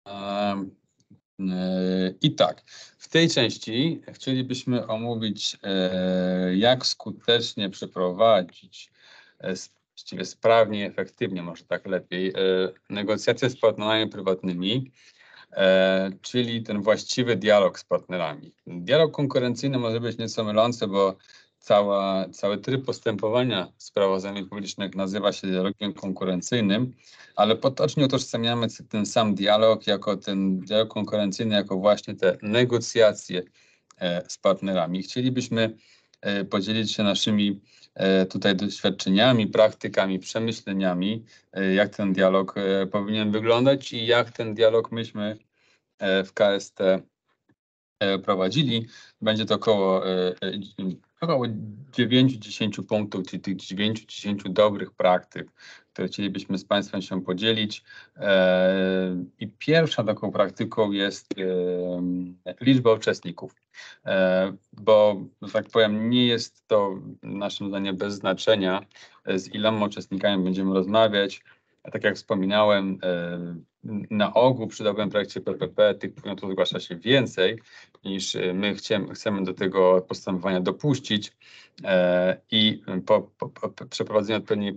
I tak, w tej części chcielibyśmy omówić, jak skutecznie przeprowadzić, właściwie sprawnie i efektywnie, może tak lepiej, negocjacje z partnerami prywatnymi, czyli ten właściwy dialog z partnerami. Dialog konkurencyjny może być nieco mylący, bo cały tryb postępowania w sprawozdań publicznych nazywa się dialogiem konkurencyjnym, ale potocznie utożsamiamy ten sam dialog jako ten dialog konkurencyjny, jako właśnie te negocjacje z partnerami. Chcielibyśmy podzielić się naszymi tutaj doświadczeniami, praktykami, przemyśleniami, jak ten dialog powinien wyglądać i jak ten dialog myśmy w KST prowadzili. Będzie to około 9-10 punktów, czyli tych 9-10 dobrych praktyk, które chcielibyśmy z Państwem się podzielić. I pierwszą taką praktyką jest liczba uczestników, bo, że tak powiem, nie jest to naszym zdaniem bez znaczenia, z iloma uczestnikami będziemy rozmawiać. Tak jak wspominałem, na ogół przy dobrym projekcie PPP tych podmiotów zgłasza się więcej niż my chcemy do tego postępowania dopuścić i po przeprowadzeniu odpowiedniej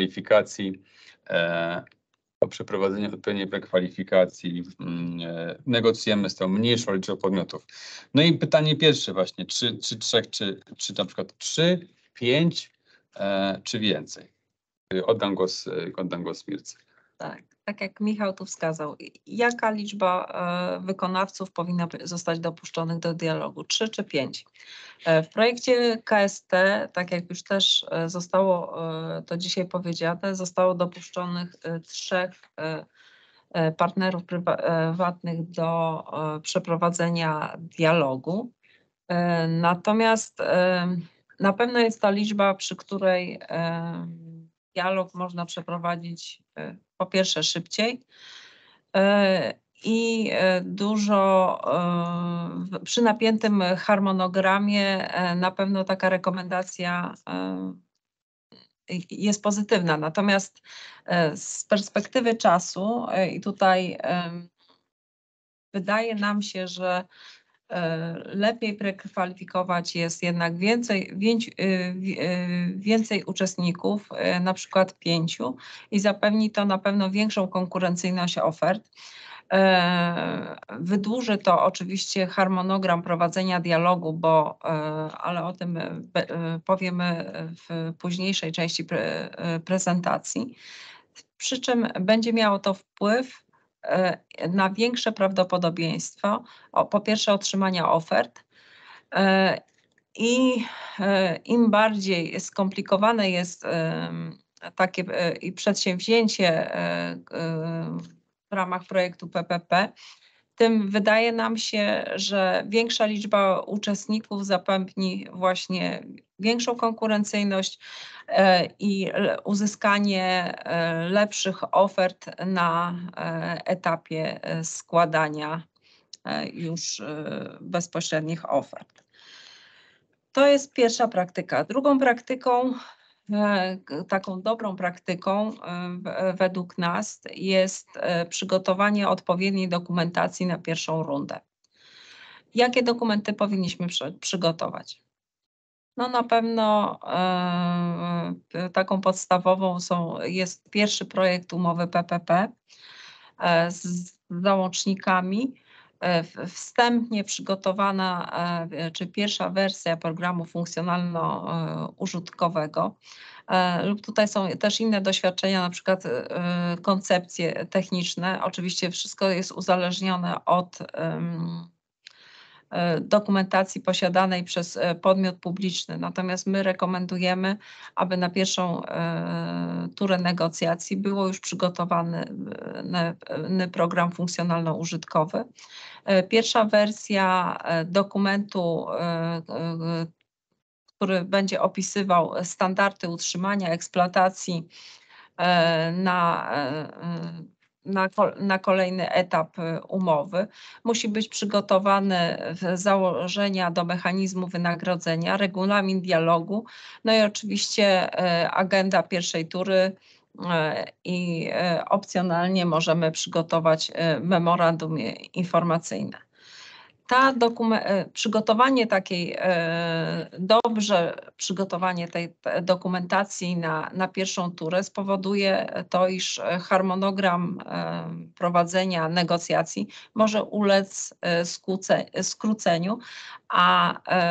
prekwalifikacji negocjujemy z tą mniejszą liczbą podmiotów. No i pytanie pierwsze właśnie, czy 3, czy na przykład 3, 5 czy więcej? Oddam głos Mirce. Tak jak Michał tu wskazał, jaka liczba wykonawców powinna zostać dopuszczonych do dialogu? 3 czy 5? W projekcie KST, tak jak już też zostało to dzisiaj powiedziane, zostało dopuszczonych 3 partnerów prywatnych do przeprowadzenia dialogu. Natomiast na pewno jest to liczba, przy której dialog można przeprowadzić po pierwsze szybciej i dużo przy napiętym harmonogramie na pewno taka rekomendacja jest pozytywna. Natomiast z perspektywy czasu i tutaj wydaje nam się, że lepiej prekwalifikować jest jednak więcej uczestników, na przykład 5 i zapewni to na pewno większą konkurencyjność ofert. Wydłuży to oczywiście harmonogram prowadzenia dialogu, ale o tym powiemy w późniejszej części prezentacji. Przy czym będzie miało to wpływ na większe prawdopodobieństwo po pierwsze otrzymania ofert i im bardziej skomplikowane jest takie przedsięwzięcie w ramach projektu PPP, tym wydaje nam się, że większa liczba uczestników zapewni właśnie większą konkurencyjność i uzyskanie lepszych ofert na etapie składania już bezpośrednich ofert. To jest pierwsza praktyka. Drugą praktyką, taką dobrą praktyką według nas jest przygotowanie odpowiedniej dokumentacji na pierwszą rundę. Jakie dokumenty powinniśmy przygotować? No na pewno taką podstawową jest pierwszy projekt umowy PPP z załącznikami, wstępnie przygotowana, czy pierwsza wersja programu funkcjonalno-użytkowego. Lub tutaj są też inne doświadczenia, na przykład koncepcje techniczne. Oczywiście wszystko jest uzależnione od dokumentacji posiadanej przez podmiot publiczny. Natomiast my rekomendujemy, aby na pierwszą turę negocjacji było już przygotowany program funkcjonalno-użytkowy. Pierwsza wersja dokumentu, który będzie opisywał standardy utrzymania, eksploatacji na kolejny etap umowy. Musi być przygotowany założenia do mechanizmu wynagrodzenia, regulamin dialogu, no i oczywiście agenda pierwszej tury i opcjonalnie możemy przygotować memorandum informacyjne. Przygotowanie przygotowanie tej dokumentacji na pierwszą turę spowoduje to, iż harmonogram prowadzenia negocjacji może ulec skróceniu, a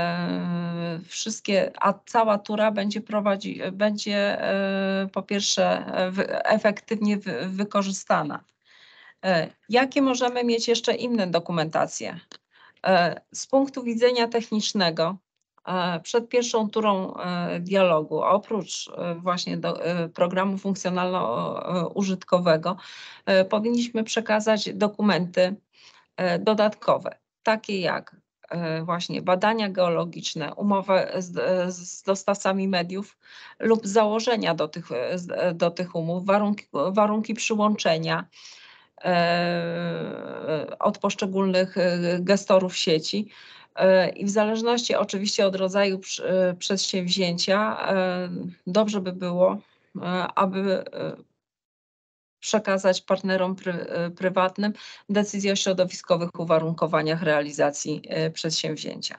cała tura będzie po pierwsze efektywnie wykorzystana. Jakie możemy mieć jeszcze inne dokumentacje? Z punktu widzenia technicznego, przed pierwszą turą dialogu, oprócz właśnie programu funkcjonalno-użytkowego, powinniśmy przekazać dokumenty dodatkowe, takie jak właśnie badania geologiczne, umowę z dostawcami mediów lub założenia do tych umów, warunki przyłączenia od poszczególnych gestorów sieci i w zależności oczywiście od rodzaju przedsięwzięcia dobrze by było, aby przekazać partnerom prywatnym decyzję o środowiskowych uwarunkowaniach realizacji przedsięwzięcia.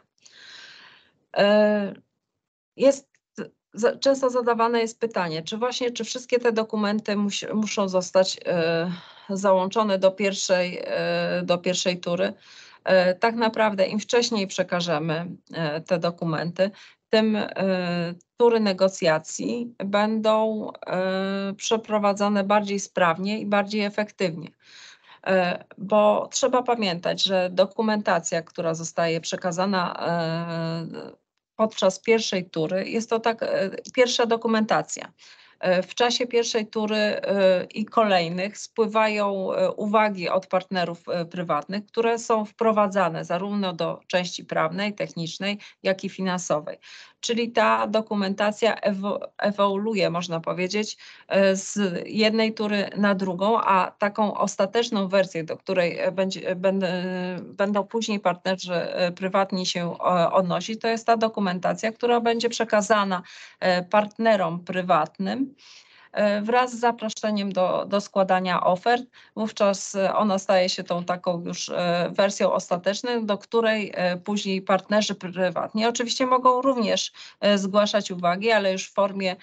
Często zadawane jest pytanie, czy wszystkie te dokumenty muszą zostać załączone do pierwszej tury. Tak naprawdę im wcześniej przekażemy te dokumenty, tym tury negocjacji będą przeprowadzane bardziej sprawnie i bardziej efektywnie. Bo trzeba pamiętać, że dokumentacja, która zostaje przekazana podczas pierwszej tury, jest to pierwsza dokumentacja. W czasie pierwszej tury i kolejnych spływają uwagi od partnerów prywatnych, które są wprowadzane zarówno do części prawnej, technicznej, jak i finansowej. Czyli ta dokumentacja ewoluuje, można powiedzieć, z jednej tury na drugą, a taką ostateczną wersję, do której będą później partnerzy prywatni się odnosić, to jest ta dokumentacja, która będzie przekazana partnerom prywatnym wraz z zaproszeniem do składania ofert. Wówczas ona staje się tą taką już wersją ostateczną, do której później partnerzy prywatni oczywiście mogą również zgłaszać uwagi, ale już w formie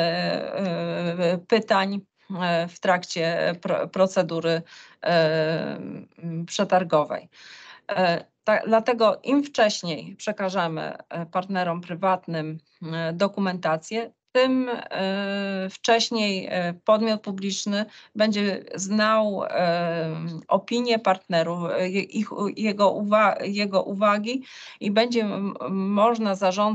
pytań w trakcie procedury przetargowej. Dlatego im wcześniej przekażemy partnerom prywatnym dokumentację, tym wcześniej podmiot publiczny będzie znał opinię partnerów, jego uwagi i będzie można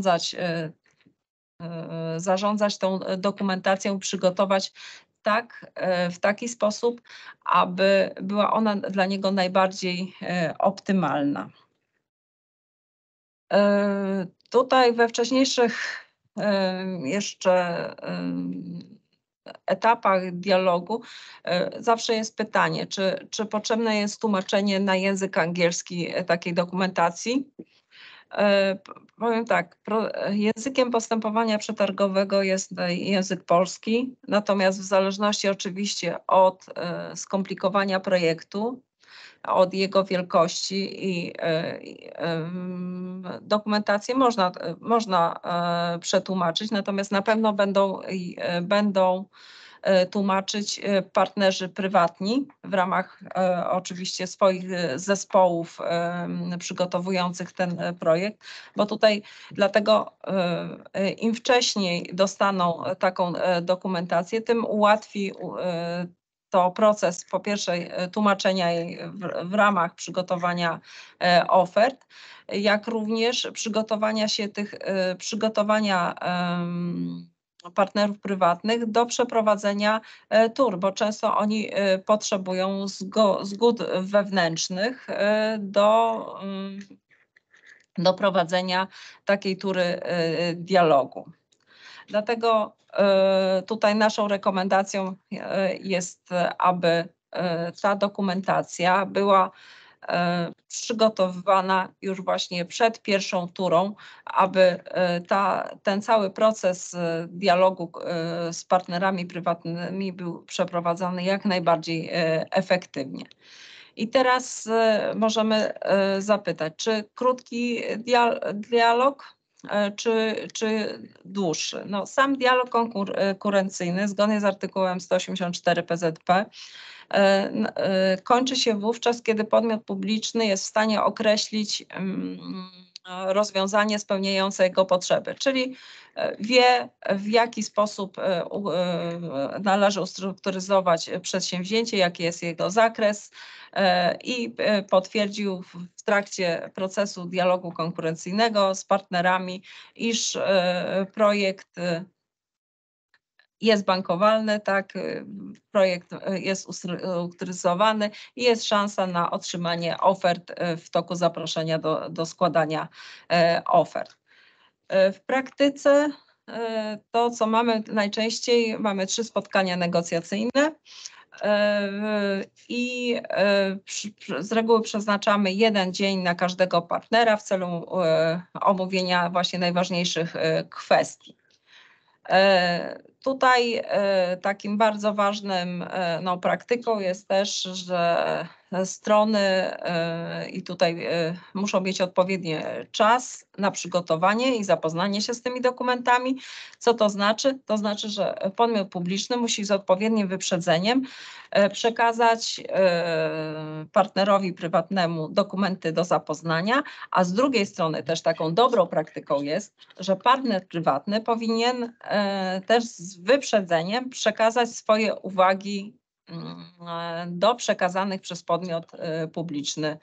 zarządzać tą dokumentacją, przygotować w taki sposób, aby była ona dla niego najbardziej optymalna. Tutaj we wcześniejszych jeszcze etapach dialogu zawsze jest pytanie, czy potrzebne jest tłumaczenie na język angielski takiej dokumentacji. Powiem tak, językiem postępowania przetargowego jest język polski, natomiast w zależności oczywiście od skomplikowania projektu, od jego wielkości i dokumentację można przetłumaczyć, natomiast na pewno będą tłumaczyć partnerzy prywatni w ramach oczywiście swoich zespołów przygotowujących ten projekt, bo tutaj dlatego im wcześniej dostaną taką dokumentację, tym ułatwi to proces po pierwsze tłumaczenia jej w ramach przygotowania ofert, jak również przygotowania partnerów prywatnych do przeprowadzenia tur, bo często oni potrzebują zgód wewnętrznych do prowadzenia takiej tury dialogu. Dlatego tutaj naszą rekomendacją jest, aby ta dokumentacja była przygotowywana już właśnie przed pierwszą turą, aby ten cały proces dialogu z partnerami prywatnymi był przeprowadzany jak najbardziej efektywnie. I teraz możemy zapytać, czy krótki dialog, czy dłuższy? No, sam dialog konkurencyjny zgodnie z artykułem 184 PZP kończy się wówczas, kiedy podmiot publiczny jest w stanie określić rozwiązanie spełniające jego potrzeby, czyli wie, w jaki sposób należy ustrukturyzować przedsięwzięcie, jaki jest jego zakres i potwierdził w trakcie procesu dialogu konkurencyjnego z partnerami, iż projekt jest bankowalny, tak, projekt jest ustrukturyzowany i jest szansa na otrzymanie ofert w toku zaproszenia do składania ofert. W praktyce to, co mamy najczęściej, mamy 3 spotkania negocjacyjne i z reguły przeznaczamy 1 dzień na każdego partnera w celu omówienia właśnie najważniejszych kwestii. Tutaj takim bardzo ważnym praktyką jest też, że strony i tutaj muszą mieć odpowiedni czas na przygotowanie i zapoznanie się z tymi dokumentami. Co to znaczy? To znaczy, że podmiot publiczny musi z odpowiednim wyprzedzeniem przekazać partnerowi prywatnemu dokumenty do zapoznania, a z drugiej strony też taką dobrą praktyką jest, że partner prywatny powinien też z wyprzedzeniem przekazać swoje uwagi do przekazanych przez podmiot publiczny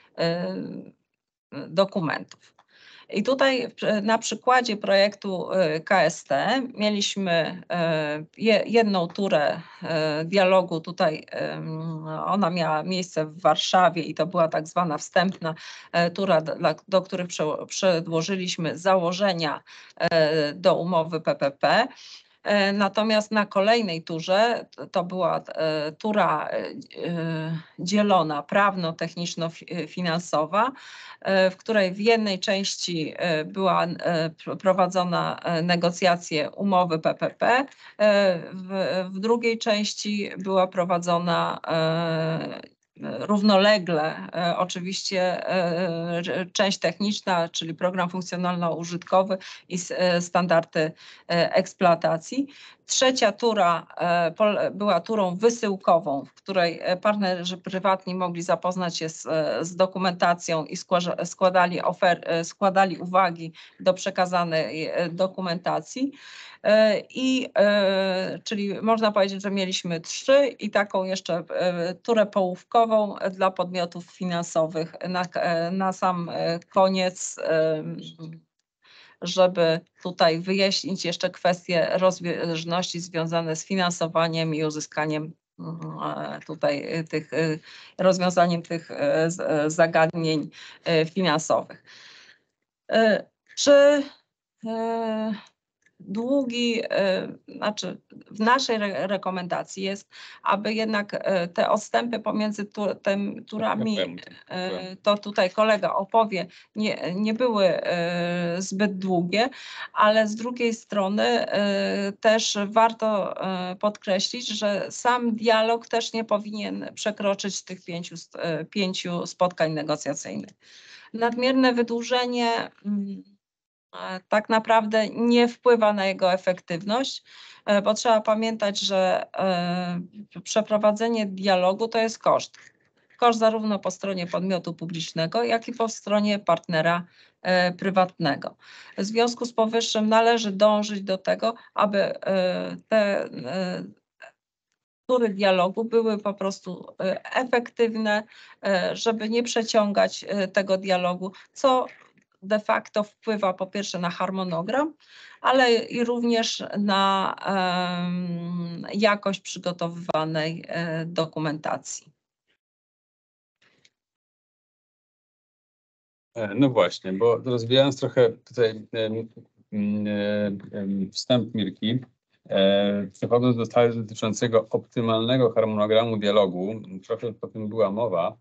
dokumentów. I tutaj na przykładzie projektu KST mieliśmy jedną turę dialogu. Tutaj ona miała miejsce w Warszawie i to była tak zwana wstępna tura, do których przedłożyliśmy założenia do umowy PPP. Natomiast na kolejnej turze, to była tura dzielona prawno-techniczno-finansowa, w której w jednej części była prowadzona negocjacje umowy PPP, w drugiej części była prowadzona równolegle oczywiście część techniczna, czyli program funkcjonalno-użytkowy i standardy eksploatacji. Trzecia tura była turą wysyłkową, w której partnerzy prywatni mogli zapoznać się z dokumentacją i składali uwagi do przekazanej dokumentacji. Czyli można powiedzieć, że mieliśmy 3 i taką jeszcze turę połówkową dla podmiotów finansowych na sam koniec, żeby tutaj wyjaśnić jeszcze kwestie rozbieżności związane z finansowaniem i uzyskaniem tutaj rozwiązaniem tych zagadnień finansowych. Czy długi, znaczy w naszej rekomendacji jest, aby jednak te odstępy pomiędzy tymi turami, to tutaj kolega opowie, nie były zbyt długie, ale z drugiej strony też warto podkreślić, że sam dialog też nie powinien przekroczyć tych 5 spotkań negocjacyjnych. Nadmierne wydłużenie tak naprawdę nie wpływa na jego efektywność, bo trzeba pamiętać, że przeprowadzenie dialogu to jest koszt. Koszt zarówno po stronie podmiotu publicznego, jak i po stronie partnera prywatnego. W związku z powyższym należy dążyć do tego, aby te tury dialogu były po prostu efektywne, żeby nie przeciągać tego dialogu, co de facto wpływa po pierwsze na harmonogram, ale i również na jakość przygotowywanej dokumentacji. No właśnie, bo rozwijając trochę tutaj wstęp Mirki, przechodząc do detali dotyczącego optymalnego harmonogramu dialogu, trochę o tym była mowa,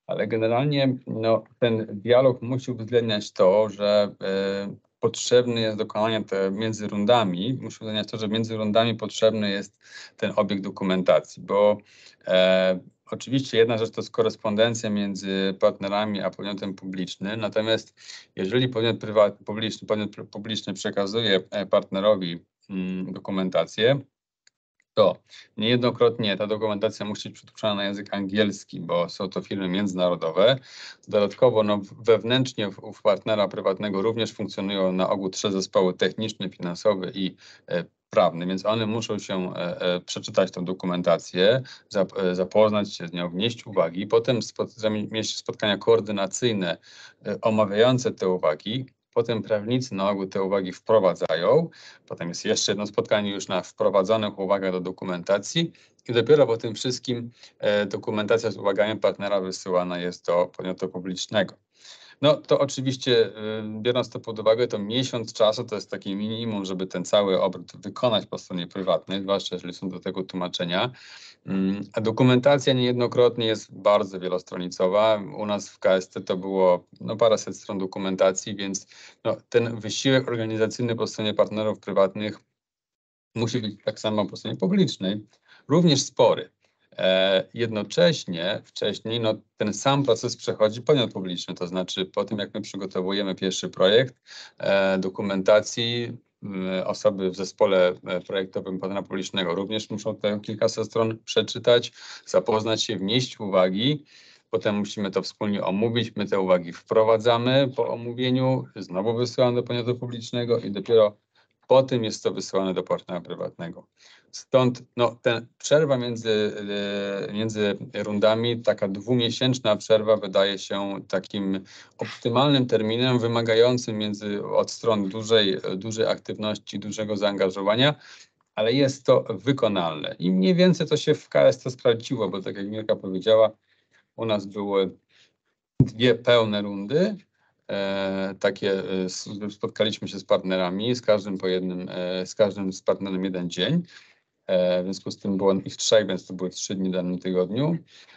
Ale generalnie no, ten dialog musi uwzględniać to, że potrzebny jest dokonanie między rundami, musi uwzględniać to, że między rundami potrzebny jest ten obieg dokumentacji, bo oczywiście jedna rzecz to jest korespondencja między partnerami a podmiotem publicznym, natomiast jeżeli podmiot publiczny, publiczny przekazuje partnerowi dokumentację, to niejednokrotnie ta dokumentacja musi być przetłumaczona na język angielski, bo są to firmy międzynarodowe. Dodatkowo no, wewnętrznie u partnera prywatnego również funkcjonują na ogół 3 zespoły: techniczny, finansowy i prawny, więc one muszą się przeczytać tę dokumentację, zapoznać się z nią, wnieść uwagi, potem mieć spotkania koordynacyjne omawiające te uwagi. Potem prawnicy na ogół te uwagi wprowadzają. Potem jest jeszcze jedno spotkanie już na wprowadzonych uwagach do dokumentacji i dopiero po tym wszystkim dokumentacja z uwagami partnera wysyłana jest do podmiotu publicznego. No to oczywiście, biorąc to pod uwagę, to miesiąc czasu to jest takie minimum, żeby ten cały obrót wykonać po stronie prywatnej, zwłaszcza jeżeli są do tego tłumaczenia. A dokumentacja niejednokrotnie jest bardzo wielostronicowa. U nas w KST to było no, paręset stron dokumentacji, więc no, ten wysiłek organizacyjny po stronie partnerów prywatnych musi być tak samo po stronie publicznej, również spory. Jednocześnie wcześniej no, ten sam proces przechodzi podmiot publiczny, to znaczy po tym, jak my przygotowujemy pierwszy projekt dokumentacji, osoby w zespole projektowym partnera publicznego również muszą te kilkaset stron przeczytać, zapoznać się, wnieść uwagi. Potem musimy to wspólnie omówić, my te uwagi wprowadzamy po omówieniu, znowu wysyłamy do podmiotu publicznego i dopiero po tym jest to wysyłane do partnera prywatnego. Stąd no, ten przerwa między rundami, taka 2-miesięczna przerwa wydaje się takim optymalnym terminem, wymagającym od stron dużej aktywności, dużego zaangażowania, ale jest to wykonalne. I mniej więcej to się w KST sprawdziło, bo tak jak Mirka powiedziała, u nas były 2 pełne rundy. Spotkaliśmy się z partnerami, z każdym z partnerem 1 dzień. W związku z tym było ich 3, więc to były 3 dni w danym tygodniu.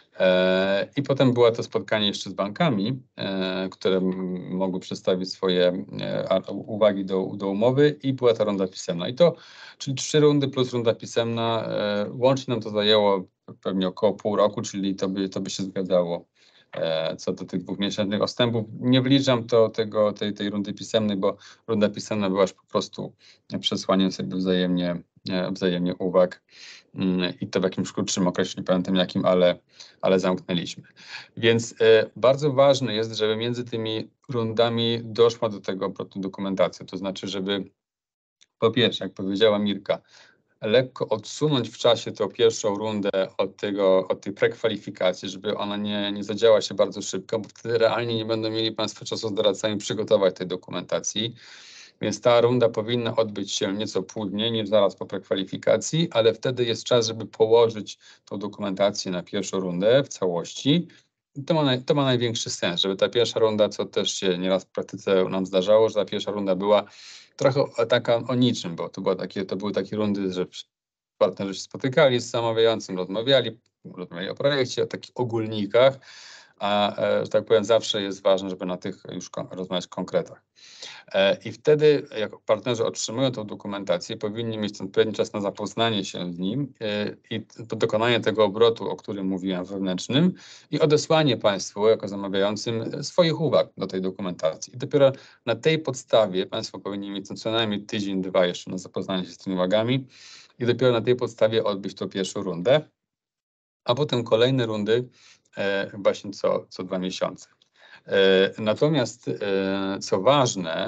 I potem było to spotkanie jeszcze z bankami, które mogły przedstawić swoje uwagi do umowy i była ta runda pisemna. Czyli 3 rundy plus runda pisemna. Łącznie nam to zajęło pewnie około pół roku, czyli to by się zgadzało. Co do tych 2-miesięcznych odstępów. Nie wliczam tej rundy pisemnej, bo runda pisemna była już po prostu przesłaniem sobie wzajemnie uwag i to w jakimś krótszym okresie, nie pamiętam jakim, ale zamknęliśmy. Więc bardzo ważne jest, żeby między tymi rundami doszła do tego obrotu dokumentacja, to znaczy, żeby po pierwsze, jak powiedziała Mirka, lekko odsunąć w czasie tą pierwszą rundę od tej prekwalifikacji, żeby ona nie zadziała się bardzo szybko, bo wtedy realnie nie będą mieli Państwo czasu z doradcami przygotować tej dokumentacji. Więc ta runda powinna odbyć się nieco później niż zaraz po prekwalifikacji, ale wtedy jest czas, żeby położyć tą dokumentację na pierwszą rundę w całości. To ma największy sens, żeby ta pierwsza runda, co też się nieraz w praktyce nam zdarzało, że ta pierwsza runda była trochę taka o niczym, bo to były takie rundy, że partnerzy się spotykali z zamawiającym, rozmawiali o projekcie, o takich ogólnikach, a że tak powiem, zawsze jest ważne, żeby na tych już rozmawiać konkretach. I wtedy, jak partnerzy otrzymują tę dokumentację, powinni mieć ten pewien czas na zapoznanie się z nim i dokonanie tego obrotu, o którym mówiłem, wewnętrznym i odesłanie Państwu, jako zamawiającym, swoich uwag do tej dokumentacji. I dopiero na tej podstawie Państwo powinni mieć co najmniej tydzień, 2 jeszcze na zapoznanie się z tymi uwagami i dopiero na tej podstawie odbyć tą pierwszą rundę, a potem kolejne rundy właśnie co 2 miesiące. Natomiast co ważne,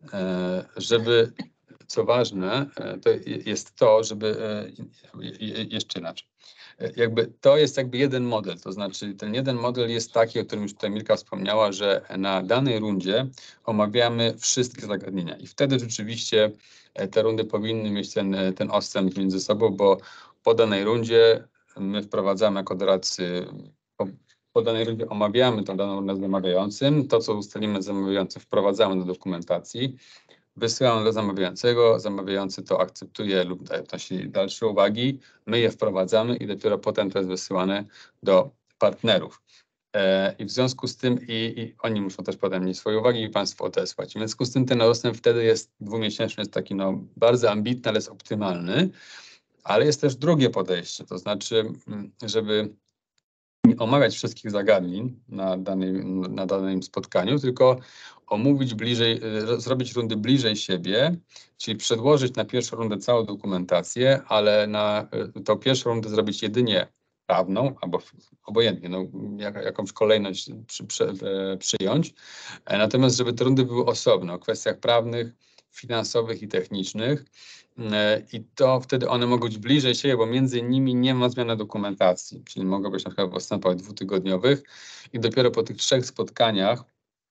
to jest to, żeby jeszcze inaczej. To jest jeden model, to znaczy ten jeden model jest taki, o którym już tutaj Mirka wspomniała, że na danej rundzie omawiamy wszystkie zagadnienia i wtedy rzeczywiście te rundy powinny mieć ten odstęp między sobą, bo po danej rundzie my wprowadzamy jako doradcy, po danej rundzie omawiamy tą daną rundę z zamawiającym, to co ustalimy z zamawiającym wprowadzamy do dokumentacji, wysyłamy do zamawiającego, zamawiający to akceptuje lub wnosi dalsze uwagi, my je wprowadzamy i dopiero potem to jest wysyłane do partnerów. I w związku z tym i oni muszą też potem mieć swoje uwagi i państwo odesłać. W związku z tym ten dostęp wtedy jest dwumiesięczny, jest taki bardzo ambitny, ale jest optymalny. Ale jest też drugie podejście, to znaczy, żeby nie omawiać wszystkich zagadnień na danym spotkaniu, tylko omówić bliżej, zrobić rundy bliżej siebie, czyli przedłożyć na pierwszą rundę całą dokumentację, ale na tą pierwszą rundę zrobić jedynie prawną, albo obojętnie, jakąś kolejność przyjąć. Natomiast żeby te rundy były osobne, o kwestiach prawnych, finansowych i technicznych, i to wtedy one mogą być bliżej siebie, bo między nimi nie ma zmiany dokumentacji, czyli mogą być na przykład w odstępach dwutygodniowych i dopiero po tych 3 spotkaniach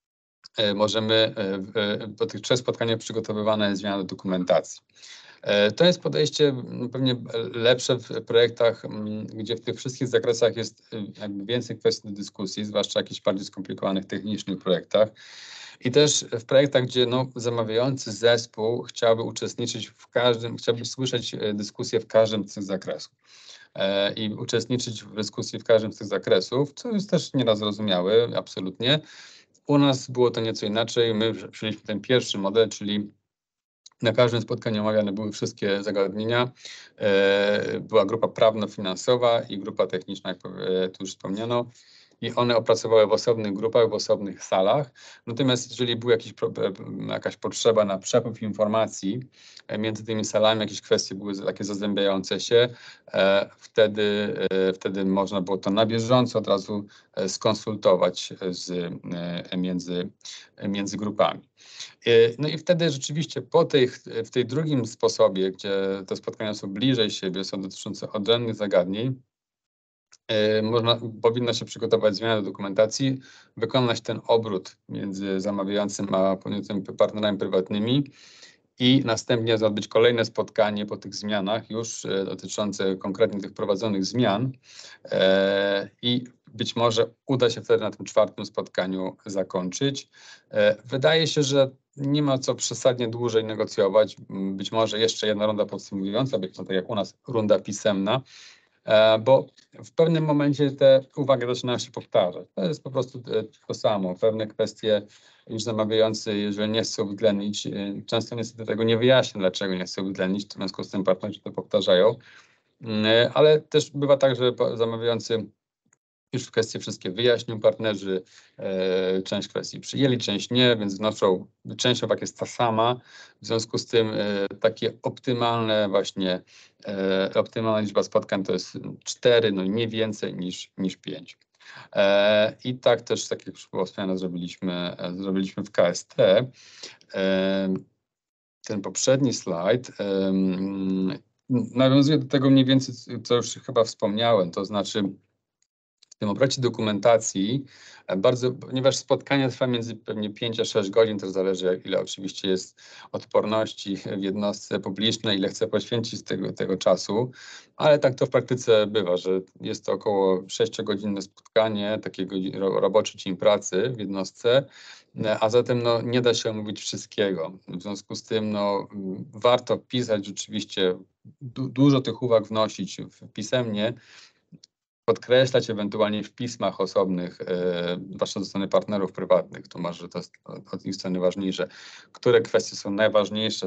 po tych 3 spotkaniach przygotowywana jest zmiana dokumentacji. To jest podejście pewnie lepsze w projektach, gdzie w tych wszystkich zakresach jest jakby więcej kwestii do dyskusji, zwłaszcza jakichś bardziej skomplikowanych technicznych projektach. I też w projektach, gdzie zamawiający zespół chciałby uczestniczyć chciałby słyszeć dyskusję w każdym z tych zakresów i uczestniczyć w dyskusji w każdym z tych zakresów, co jest też nieraz zrozumiałe, absolutnie. U nas było to nieco inaczej. My przyjęliśmy ten pierwszy model, czyli na każdym spotkaniu omawiane były wszystkie zagadnienia. Była grupa prawno-finansowa i grupa techniczna, jak tu już wspomniano. I one opracowały w osobnych grupach, w osobnych salach. Natomiast jeżeli była jakaś potrzeba na przepływ informacji między tymi salami, jakieś kwestie były takie zazębiające się, wtedy można było to na bieżąco od razu skonsultować między grupami. No i wtedy rzeczywiście w tej drugim sposobie, gdzie te spotkania są bliżej siebie, są dotyczące odrębnych zagadnień, powinno się przygotować zmianę dokumentacji, wykonać ten obrót między zamawiającym a partnerami prywatnymi i następnie odbyć kolejne spotkanie po tych zmianach już dotyczące konkretnie tych prowadzonych zmian i być może uda się wtedy na tym 4. spotkaniu zakończyć. Wydaje się, że nie ma co przesadnie dłużej negocjować. Być może jeszcze jedna runda podsumowująca, być może tak jak u nas runda pisemna, bo w pewnym momencie te uwagi zaczynają się powtarzać. To jest po prostu to samo. Pewne kwestie już zamawiający, jeżeli nie chcą uwzględnić, często niestety tego nie wyjaśnią, dlaczego nie chcą uwzględnić, w związku z tym partnerzy to powtarzają. Ale też bywa tak, że zamawiający już kwestie wszystkie wyjaśnią, partnerzy część kwestii przyjęli, część nie, więc wnoszą, część uwag jest ta sama, w związku z tym takie optymalna liczba spotkań to jest 4, no nie więcej niż 5. I tak też, tak jak już było wspomniane, zrobiliśmy w KST. Ten poprzedni slajd nawiązuje do tego mniej więcej, co już chyba wspomniałem, to znaczy w tym obrocie dokumentacji, ponieważ spotkania trwa między pewnie 5 a 6 godzin, to zależy ile oczywiście jest odporności w jednostce publicznej, ile chce poświęcić tego czasu, ale tak to w praktyce bywa, że jest to około 6-godzinne spotkanie, takiego roboczy dzień pracy w jednostce, a zatem nie da się omówić wszystkiego. W związku z tym warto pisać rzeczywiście, dużo tych uwag wnosić pisemnie, podkreślać ewentualnie w pismach osobnych, zwłaszcza ze strony partnerów prywatnych, to może to jest od ich strony ważniejsze, które kwestie są najważniejsze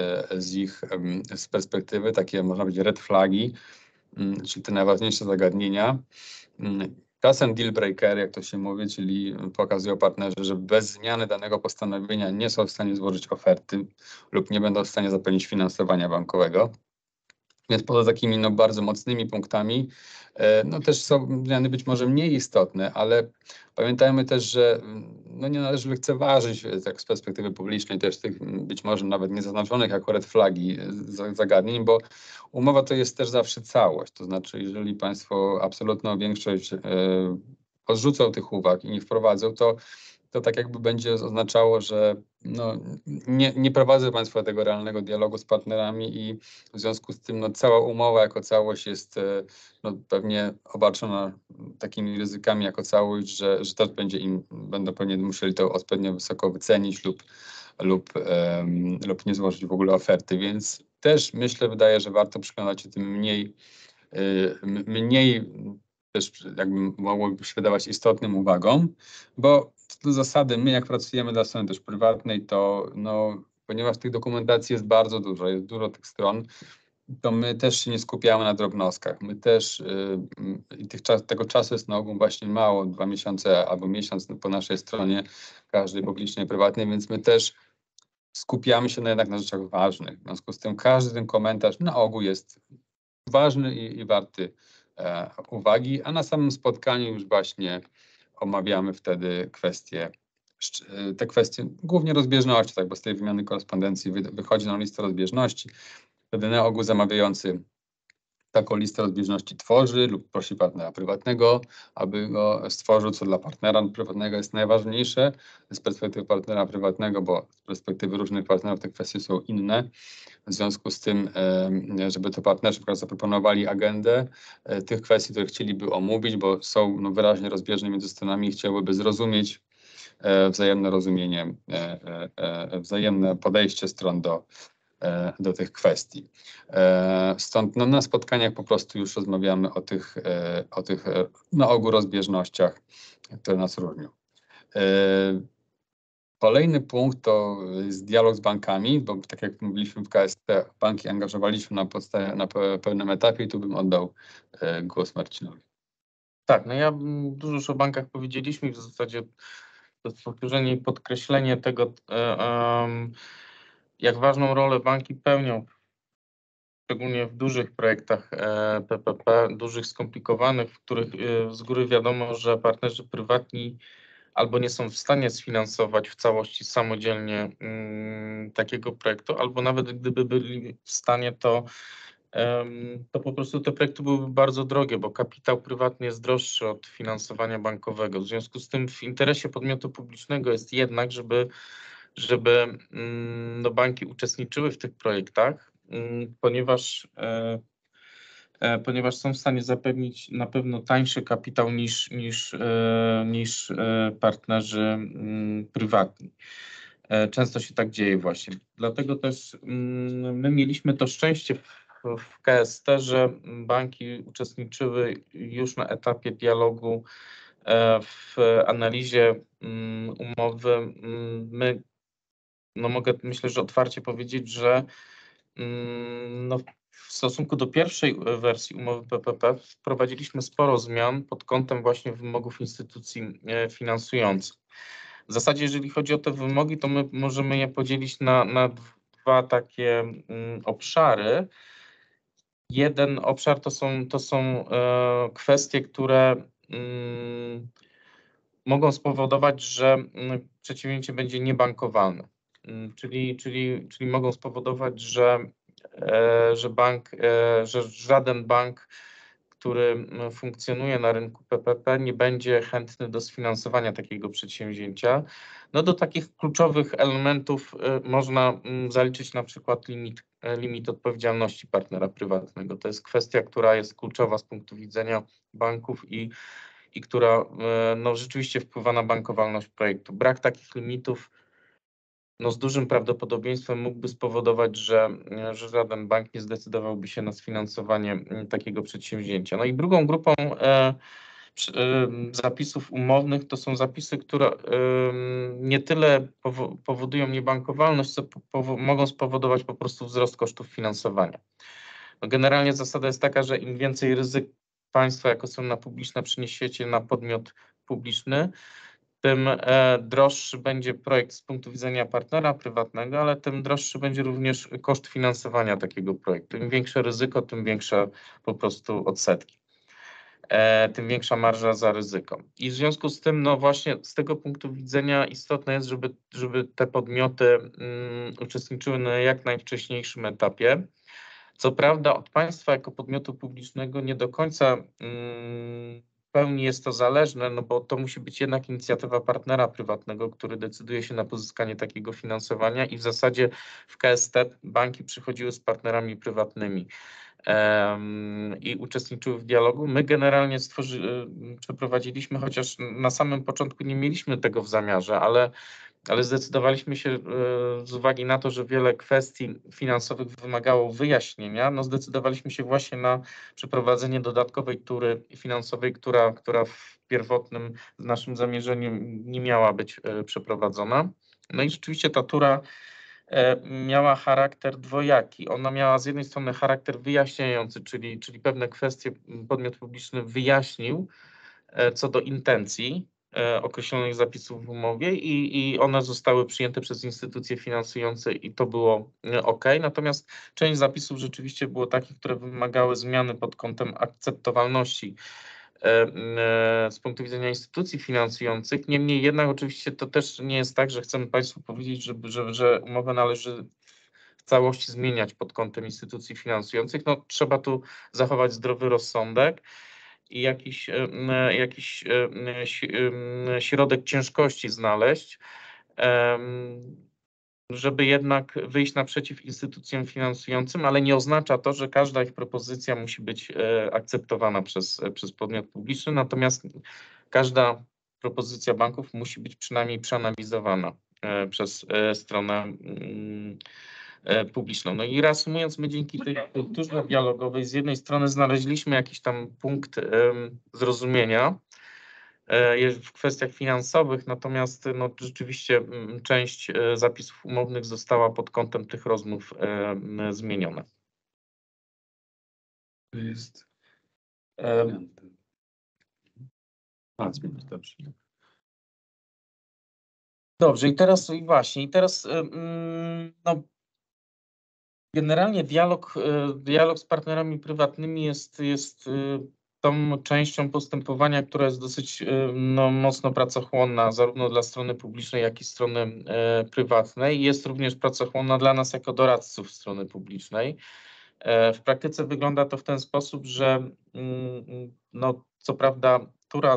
z perspektywy, takie można powiedzieć red flagi, czyli te najważniejsze zagadnienia. Czasem deal breaker, jak to się mówi, czyli pokazują partnerzy, że bez zmiany danego postanowienia nie są w stanie złożyć oferty lub nie będą w stanie zapewnić finansowania bankowego. Więc poza takimi bardzo mocnymi punktami, też są zmiany być może mniej istotne, ale pamiętajmy też, że nie należy lekceważyć tak z perspektywy publicznej też tych być może nawet niezaznaczonych jako red flagi zagadnień, bo umowa to jest też zawsze całość. To znaczy, jeżeli państwo absolutną większość odrzucą tych uwag i nie wprowadzą, to tak jakby będzie oznaczało, że nie prowadzą państwo tego realnego dialogu z partnerami i w związku z tym cała umowa jako całość jest pewnie obarczona takimi ryzykami jako całość, że też będą pewnie musieli to odpowiednio wysoko wycenić lub nie złożyć w ogóle oferty, więc też wydaje, że warto przyglądać się tym mniej też jakby mogłoby się wydawać istotnym uwagą, bo co do zasady my jak pracujemy dla strony też prywatnej, to no, ponieważ tych dokumentacji jest bardzo dużo, jest dużo tych stron, to my też się nie skupiamy na drobnostkach. My też i tego czasu jest na ogół właśnie mało, 2 miesiące albo miesiąc po naszej stronie, każdej publicznej, prywatnej, więc my też skupiamy się jednak na rzeczach ważnych. W związku z tym każdy ten komentarz na ogół jest ważny i warty uwagi, a na samym spotkaniu już właśnie omawiamy wtedy te kwestie głównie rozbieżności, tak, bo z tej wymiany korespondencji wychodzi nam lista rozbieżności. Wtedy na ogół zamawiający taką listę rozbieżności tworzy lub prosi partnera prywatnego, aby go stworzył, co dla partnera prywatnego jest najważniejsze z perspektywy partnera prywatnego, bo z perspektywy różnych partnerów te kwestie są inne. W związku z tym, żeby to partnerzy na przykład zaproponowali agendę tych kwestii, które chcieliby omówić, bo są no, wyraźnie rozbieżne między stronami i chciałyby zrozumieć wzajemne rozumienie, wzajemne podejście stron do tych kwestii. Stąd no, na spotkaniach po prostu już rozmawiamy o tych na ogół rozbieżnościach, które nas różnią. Kolejny punkt to jest dialog z bankami, bo tak jak mówiliśmy w KST, banki angażowaliśmy na pewnym etapie i tu bym oddał głos Marcinowi. Tak, no ja dużo już o bankach powiedzieliśmy i w zasadzie to jest powtórzenie i podkreślenie tego, jak ważną rolę banki pełnią, szczególnie w dużych projektach PPP, dużych, skomplikowanych, w których z góry wiadomo, że partnerzy prywatni albo nie są w stanie sfinansować w całości samodzielnie takiego projektu, albo nawet gdyby byli w stanie, to po prostu te projekty byłyby bardzo drogie, bo kapitał prywatny jest droższy od finansowania bankowego. W związku z tym w interesie podmiotu publicznego jest jednak, żeby no, banki uczestniczyły w tych projektach, ponieważ są w stanie zapewnić na pewno tańszy kapitał niż partnerzy prywatni. Często się tak dzieje właśnie. Dlatego też my mieliśmy to szczęście w KST, że banki uczestniczyły już na etapie dialogu w analizie umowy. Myślę, że otwarcie powiedzieć, że no, w stosunku do pierwszej wersji umowy PPP wprowadziliśmy sporo zmian pod kątem właśnie wymogów instytucji finansujących. W zasadzie, jeżeli chodzi o te wymogi, to my możemy je podzielić na dwa takie obszary. Jeden obszar to są kwestie, które mogą spowodować, że przedsięwzięcie będzie niebankowalne. Czyli mogą spowodować, że żaden bank, który funkcjonuje na rynku PPP, nie będzie chętny do sfinansowania takiego przedsięwzięcia. No do takich kluczowych elementów można zaliczyć na przykład limit odpowiedzialności partnera prywatnego. To jest kwestia, która jest kluczowa z punktu widzenia banków i która no, rzeczywiście wpływa na bankowalność projektu. Brak takich limitów no, z dużym prawdopodobieństwem mógłby spowodować, że żaden bank nie zdecydowałby się na sfinansowanie takiego przedsięwzięcia. No i drugą grupą zapisów umownych to są zapisy, które nie tyle powodują niebankowalność, co mogą spowodować po prostu wzrost kosztów finansowania. No, generalnie zasada jest taka, że im więcej ryzyk państwo jako strona publiczna przeniesiecie na podmiot publiczny, tym droższy będzie projekt z punktu widzenia partnera prywatnego, ale tym droższy będzie również koszt finansowania takiego projektu. Im większe ryzyko, tym większe po prostu odsetki, tym większa marża za ryzyko. I w związku z tym, no właśnie z tego punktu widzenia istotne jest, żeby te podmioty uczestniczyły na jak najwcześniejszym etapie. Co prawda od państwa jako podmiotu publicznego nie do końca w pełni jest to zależne, no bo to musi być jednak inicjatywa partnera prywatnego, który decyduje się na pozyskanie takiego finansowania i w zasadzie w KST banki przychodziły z partnerami prywatnymi i uczestniczyły w dialogu. My generalnie przeprowadziliśmy, chociaż na samym początku nie mieliśmy tego w zamiarze, ale ale zdecydowaliśmy się z uwagi na to, że wiele kwestii finansowych wymagało wyjaśnienia, no zdecydowaliśmy się właśnie na przeprowadzenie dodatkowej tury finansowej, która w pierwotnym naszym zamierzeniu nie miała być przeprowadzona. No i rzeczywiście ta tura miała charakter dwojaki. Ona miała z jednej strony charakter wyjaśniający, czyli pewne kwestie podmiot publiczny wyjaśnił co do intencji określonych zapisów w umowie i one zostały przyjęte przez instytucje finansujące i to było ok. Natomiast część zapisów rzeczywiście było takich, które wymagały zmiany pod kątem akceptowalności z punktu widzenia instytucji finansujących. Niemniej jednak oczywiście to też nie jest tak, że chcemy Państwu powiedzieć, że umowę należy w całości zmieniać pod kątem instytucji finansujących. No, trzeba tu zachować zdrowy rozsądek i jakiś środek ciężkości znaleźć, żeby jednak wyjść naprzeciw instytucjom finansującym, ale nie oznacza to, że każda ich propozycja musi być akceptowana przez podmiot publiczny, natomiast każda propozycja banków musi być przynajmniej przeanalizowana przez stronę publiczną. No i reasumując, my dzięki tej kulturze dialogowej z jednej strony znaleźliśmy jakiś tam punkt zrozumienia w kwestiach finansowych, natomiast no, rzeczywiście część zapisów umownych została pod kątem tych rozmów zmieniona. To jest. Zmienić, dobrze. Dobrze, i teraz no, generalnie dialog z partnerami prywatnymi jest tą częścią postępowania, która jest dosyć no, mocno pracochłonna, zarówno dla strony publicznej, jak i strony prywatnej. Jest również pracochłonna dla nas jako doradców strony publicznej. W praktyce wygląda to w ten sposób, że no, co prawda tury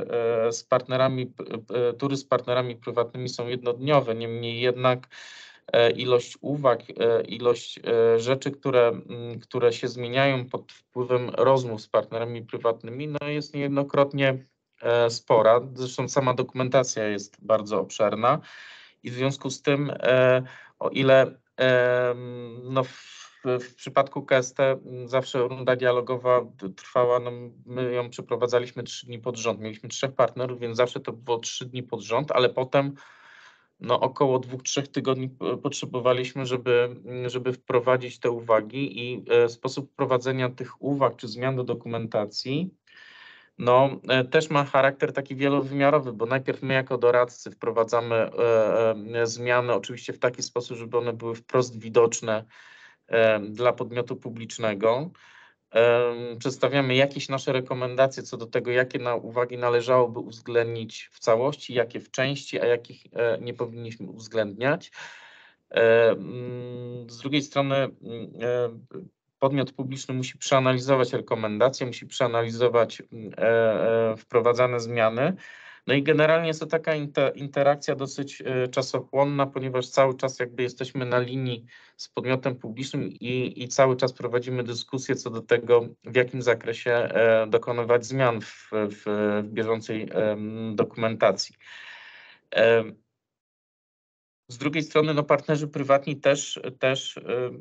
z partnerami prywatnymi są jednodniowe, niemniej jednak ilość uwag, ilość rzeczy, które się zmieniają pod wpływem rozmów z partnerami prywatnymi, no jest niejednokrotnie spora. Zresztą sama dokumentacja jest bardzo obszerna i w związku z tym, o ile no w przypadku KST zawsze runda dialogowa trwała, no my ją przeprowadzaliśmy 3 dni pod rząd. Mieliśmy 3 partnerów, więc zawsze to było 3 dni pod rząd, ale potem no około 2-3 tygodni potrzebowaliśmy, żeby wprowadzić te uwagi i sposób wprowadzenia tych uwag czy zmian do dokumentacji no, też ma charakter taki wielowymiarowy, bo najpierw my jako doradcy wprowadzamy zmiany oczywiście w taki sposób, żeby one były wprost widoczne dla podmiotu publicznego. Przedstawiamy jakieś nasze rekomendacje co do tego, jakie uwagi należałoby uwzględnić w całości, jakie w części, a jakich nie powinniśmy uwzględniać. Z drugiej strony podmiot publiczny musi przeanalizować rekomendacje, musi przeanalizować wprowadzane zmiany. No i generalnie jest to taka interakcja dosyć czasochłonna, ponieważ cały czas jakby jesteśmy na linii z podmiotem publicznym i cały czas prowadzimy dyskusję co do tego, w jakim zakresie dokonywać zmian w bieżącej dokumentacji. Z drugiej strony no, partnerzy prywatni też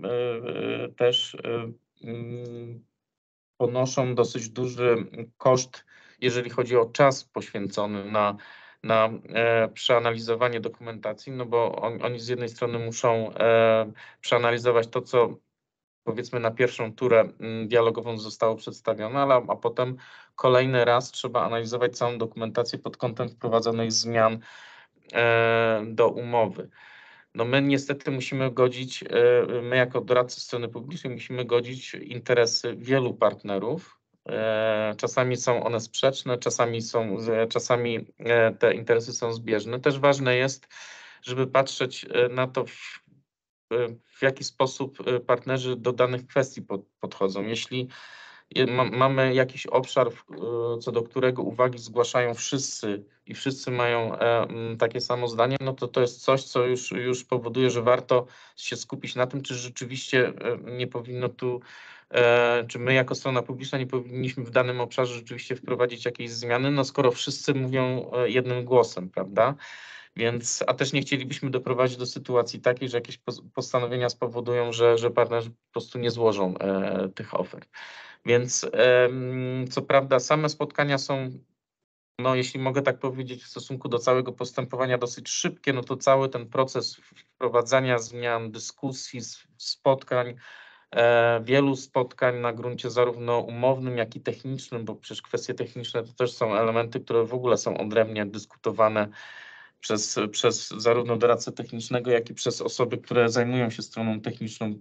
ponoszą dosyć duży koszt, jeżeli chodzi o czas poświęcony na przeanalizowanie dokumentacji, no bo oni z jednej strony muszą przeanalizować to, co powiedzmy na pierwszą turę dialogową zostało przedstawione, a potem kolejny raz trzeba analizować całą dokumentację pod kątem wprowadzonych zmian do umowy. No my niestety musimy godzić, my jako doradcy strony publicznej musimy godzić interesy wielu partnerów. Czasami są one sprzeczne, czasami te interesy są zbieżne. Też ważne jest, żeby patrzeć na to, w jaki sposób partnerzy do danych kwestii podchodzą. Jeśli mamy jakiś obszar, co do którego uwagi zgłaszają wszyscy i wszyscy mają takie samo zdanie, no to jest coś, co już powoduje, że warto się skupić na tym, czy rzeczywiście nie powinno tu, czy my jako strona publiczna nie powinniśmy w danym obszarze rzeczywiście wprowadzić jakiejś zmiany, no skoro wszyscy mówią jednym głosem, prawda? Więc, a też nie chcielibyśmy doprowadzić do sytuacji takiej, że jakieś postanowienia spowodują, że partnerzy po prostu nie złożą tych ofert. Więc co prawda same spotkania są, no jeśli mogę tak powiedzieć, w stosunku do całego postępowania dosyć szybkie, no to cały ten proces wprowadzania zmian, dyskusji, spotkań, wielu spotkań na gruncie zarówno umownym, jak i technicznym, bo przecież kwestie techniczne to też są elementy, które w ogóle są odrębnie dyskutowane przez zarówno doradcę technicznego, jak i przez osoby, które zajmują się stroną techniczną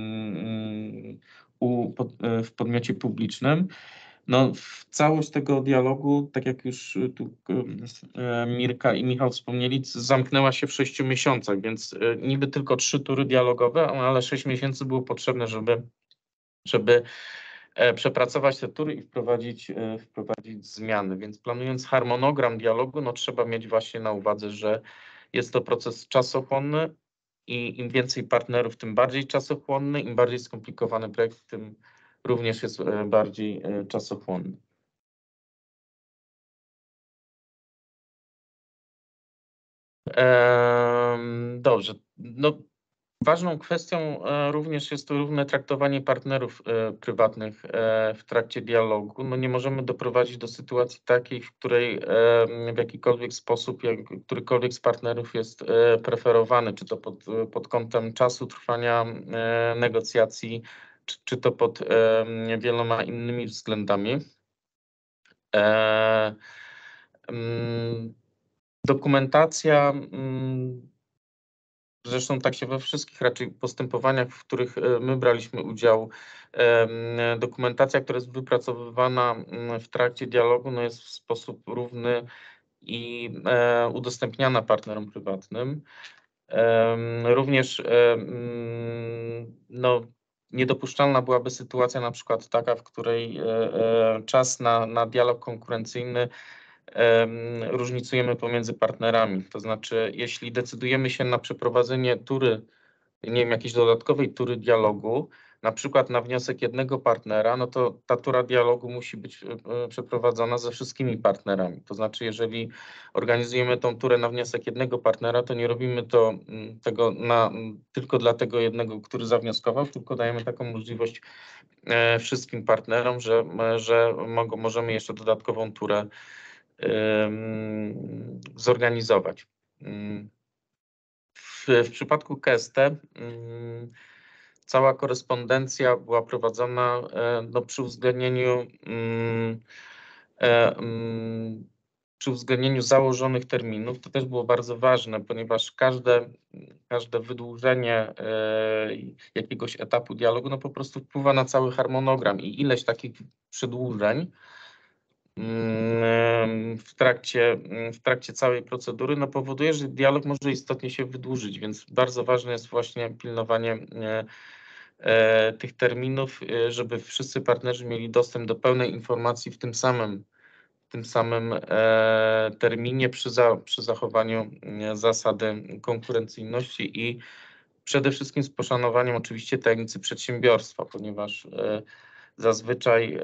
w podmiocie publicznym. No, całość tego dialogu, tak jak już tu Mirka i Michał wspomnieli, zamknęła się w 6 miesiącach, więc niby tylko 3 tury dialogowe, ale 6 miesięcy było potrzebne, żeby przepracować te tury i wprowadzić zmiany. Więc planując harmonogram dialogu, no trzeba mieć właśnie na uwadze, że jest to proces czasochłonny i im więcej partnerów, tym bardziej czasochłonny, im bardziej skomplikowany projekt, tym również jest bardziej czasochłonny. Dobrze. No, ważną kwestią również jest to równe traktowanie partnerów prywatnych w trakcie dialogu. No nie możemy doprowadzić do sytuacji takiej, w której w jakikolwiek sposób którykolwiek z partnerów jest preferowany, czy to pod kątem czasu trwania negocjacji, czy to pod wieloma innymi względami. Dokumentacja, zresztą tak się we wszystkich raczej postępowaniach, w których my braliśmy udział, dokumentacja, która jest wypracowywana w trakcie dialogu, no jest w sposób równy i udostępniana partnerom prywatnym. Również no, niedopuszczalna byłaby sytuacja na przykład taka, w której czas na dialog konkurencyjny różnicujemy pomiędzy partnerami. To znaczy, jeśli decydujemy się na przeprowadzenie tury, nie wiem, jakiejś dodatkowej tury dialogu, na przykład na wniosek jednego partnera, no to ta tura dialogu musi być przeprowadzona ze wszystkimi partnerami. To znaczy, jeżeli organizujemy tą turę na wniosek jednego partnera, to nie robimy tego tylko dla tego jednego, który zawnioskował, tylko dajemy taką możliwość wszystkim partnerom, że możemy jeszcze dodatkową turę zorganizować. W przypadku KST cała korespondencja była prowadzona przy uwzględnieniu założonych terminów. To też było bardzo ważne, ponieważ każde wydłużenie jakiegoś etapu dialogu no po prostu wpływa na cały harmonogram i ileś takich przedłużeń w trakcie całej procedury no powoduje, że dialog może istotnie się wydłużyć, więc bardzo ważne jest właśnie pilnowanie tych terminów, żeby wszyscy partnerzy mieli dostęp do pełnej informacji w tym samym terminie przy zachowaniu zasady konkurencyjności i przede wszystkim z poszanowaniem oczywiście tajemnicy przedsiębiorstwa, ponieważ zazwyczaj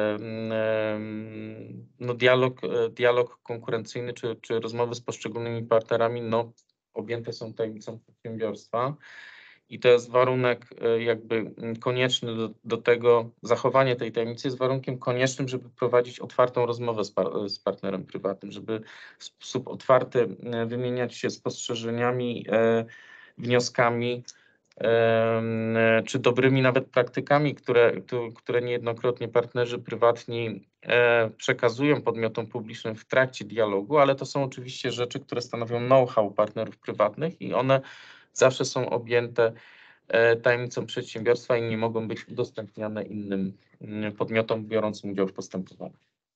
no dialog konkurencyjny czy rozmowy z poszczególnymi partnerami no, objęte są tajemnicą przedsiębiorstwa i to jest warunek jakby konieczny do tego, zachowanie tej tajemnicy jest warunkiem koniecznym, żeby prowadzić otwartą rozmowę z partnerem prywatnym, żeby w sposób otwarty wymieniać się spostrzeżeniami, wnioskami, czy dobrymi nawet praktykami, które niejednokrotnie partnerzy prywatni przekazują podmiotom publicznym w trakcie dialogu, ale to są oczywiście rzeczy, które stanowią know-how partnerów prywatnych i one zawsze są objęte tajemnicą przedsiębiorstwa i nie mogą być udostępniane innym podmiotom biorącym udział w postępowaniu.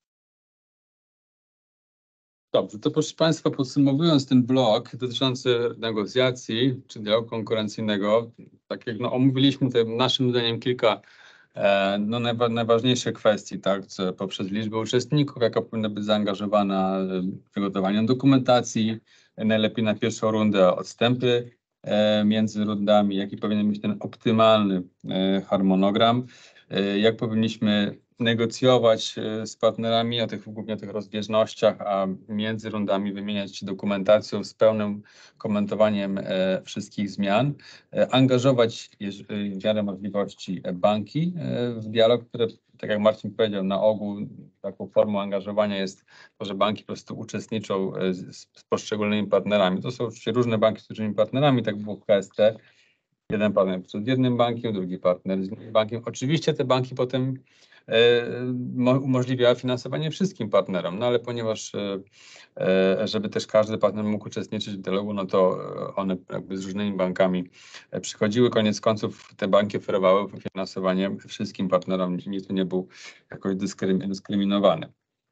Dobrze, to proszę Państwa, podsumowując ten blok dotyczący negocjacji czy dialogu konkurencyjnego, tak jak omówiliśmy tutaj naszym zdaniem kilka najważniejszych kwestii, tak, poprzez liczbę uczestników, jaka powinna być zaangażowana w przygotowanie dokumentacji, najlepiej na pierwszą rundę odstępy między rundami, jaki powinien być ten optymalny harmonogram, jak powinniśmy negocjować z partnerami o głównie tych rozbieżnościach, a między rundami wymieniać się dokumentacją z pełnym komentowaniem wszystkich zmian, angażować w miarę możliwości banki w dialog, które, tak jak Marcin powiedział, na ogół taką formą angażowania jest to, że banki po prostu uczestniczą z poszczególnymi partnerami. To są oczywiście różne banki z różnymi partnerami, tak było w KST. Jeden partner z jednym bankiem, drugi partner z innym bankiem. Oczywiście te banki potem umożliwiały finansowanie wszystkim partnerom, no ale ponieważ żeby też każdy partner mógł uczestniczyć w dialogu, no to one jakby z różnymi bankami przychodziły. Koniec końców te banki oferowały finansowanie wszystkim partnerom, nikt nie był jakoś dyskryminowany.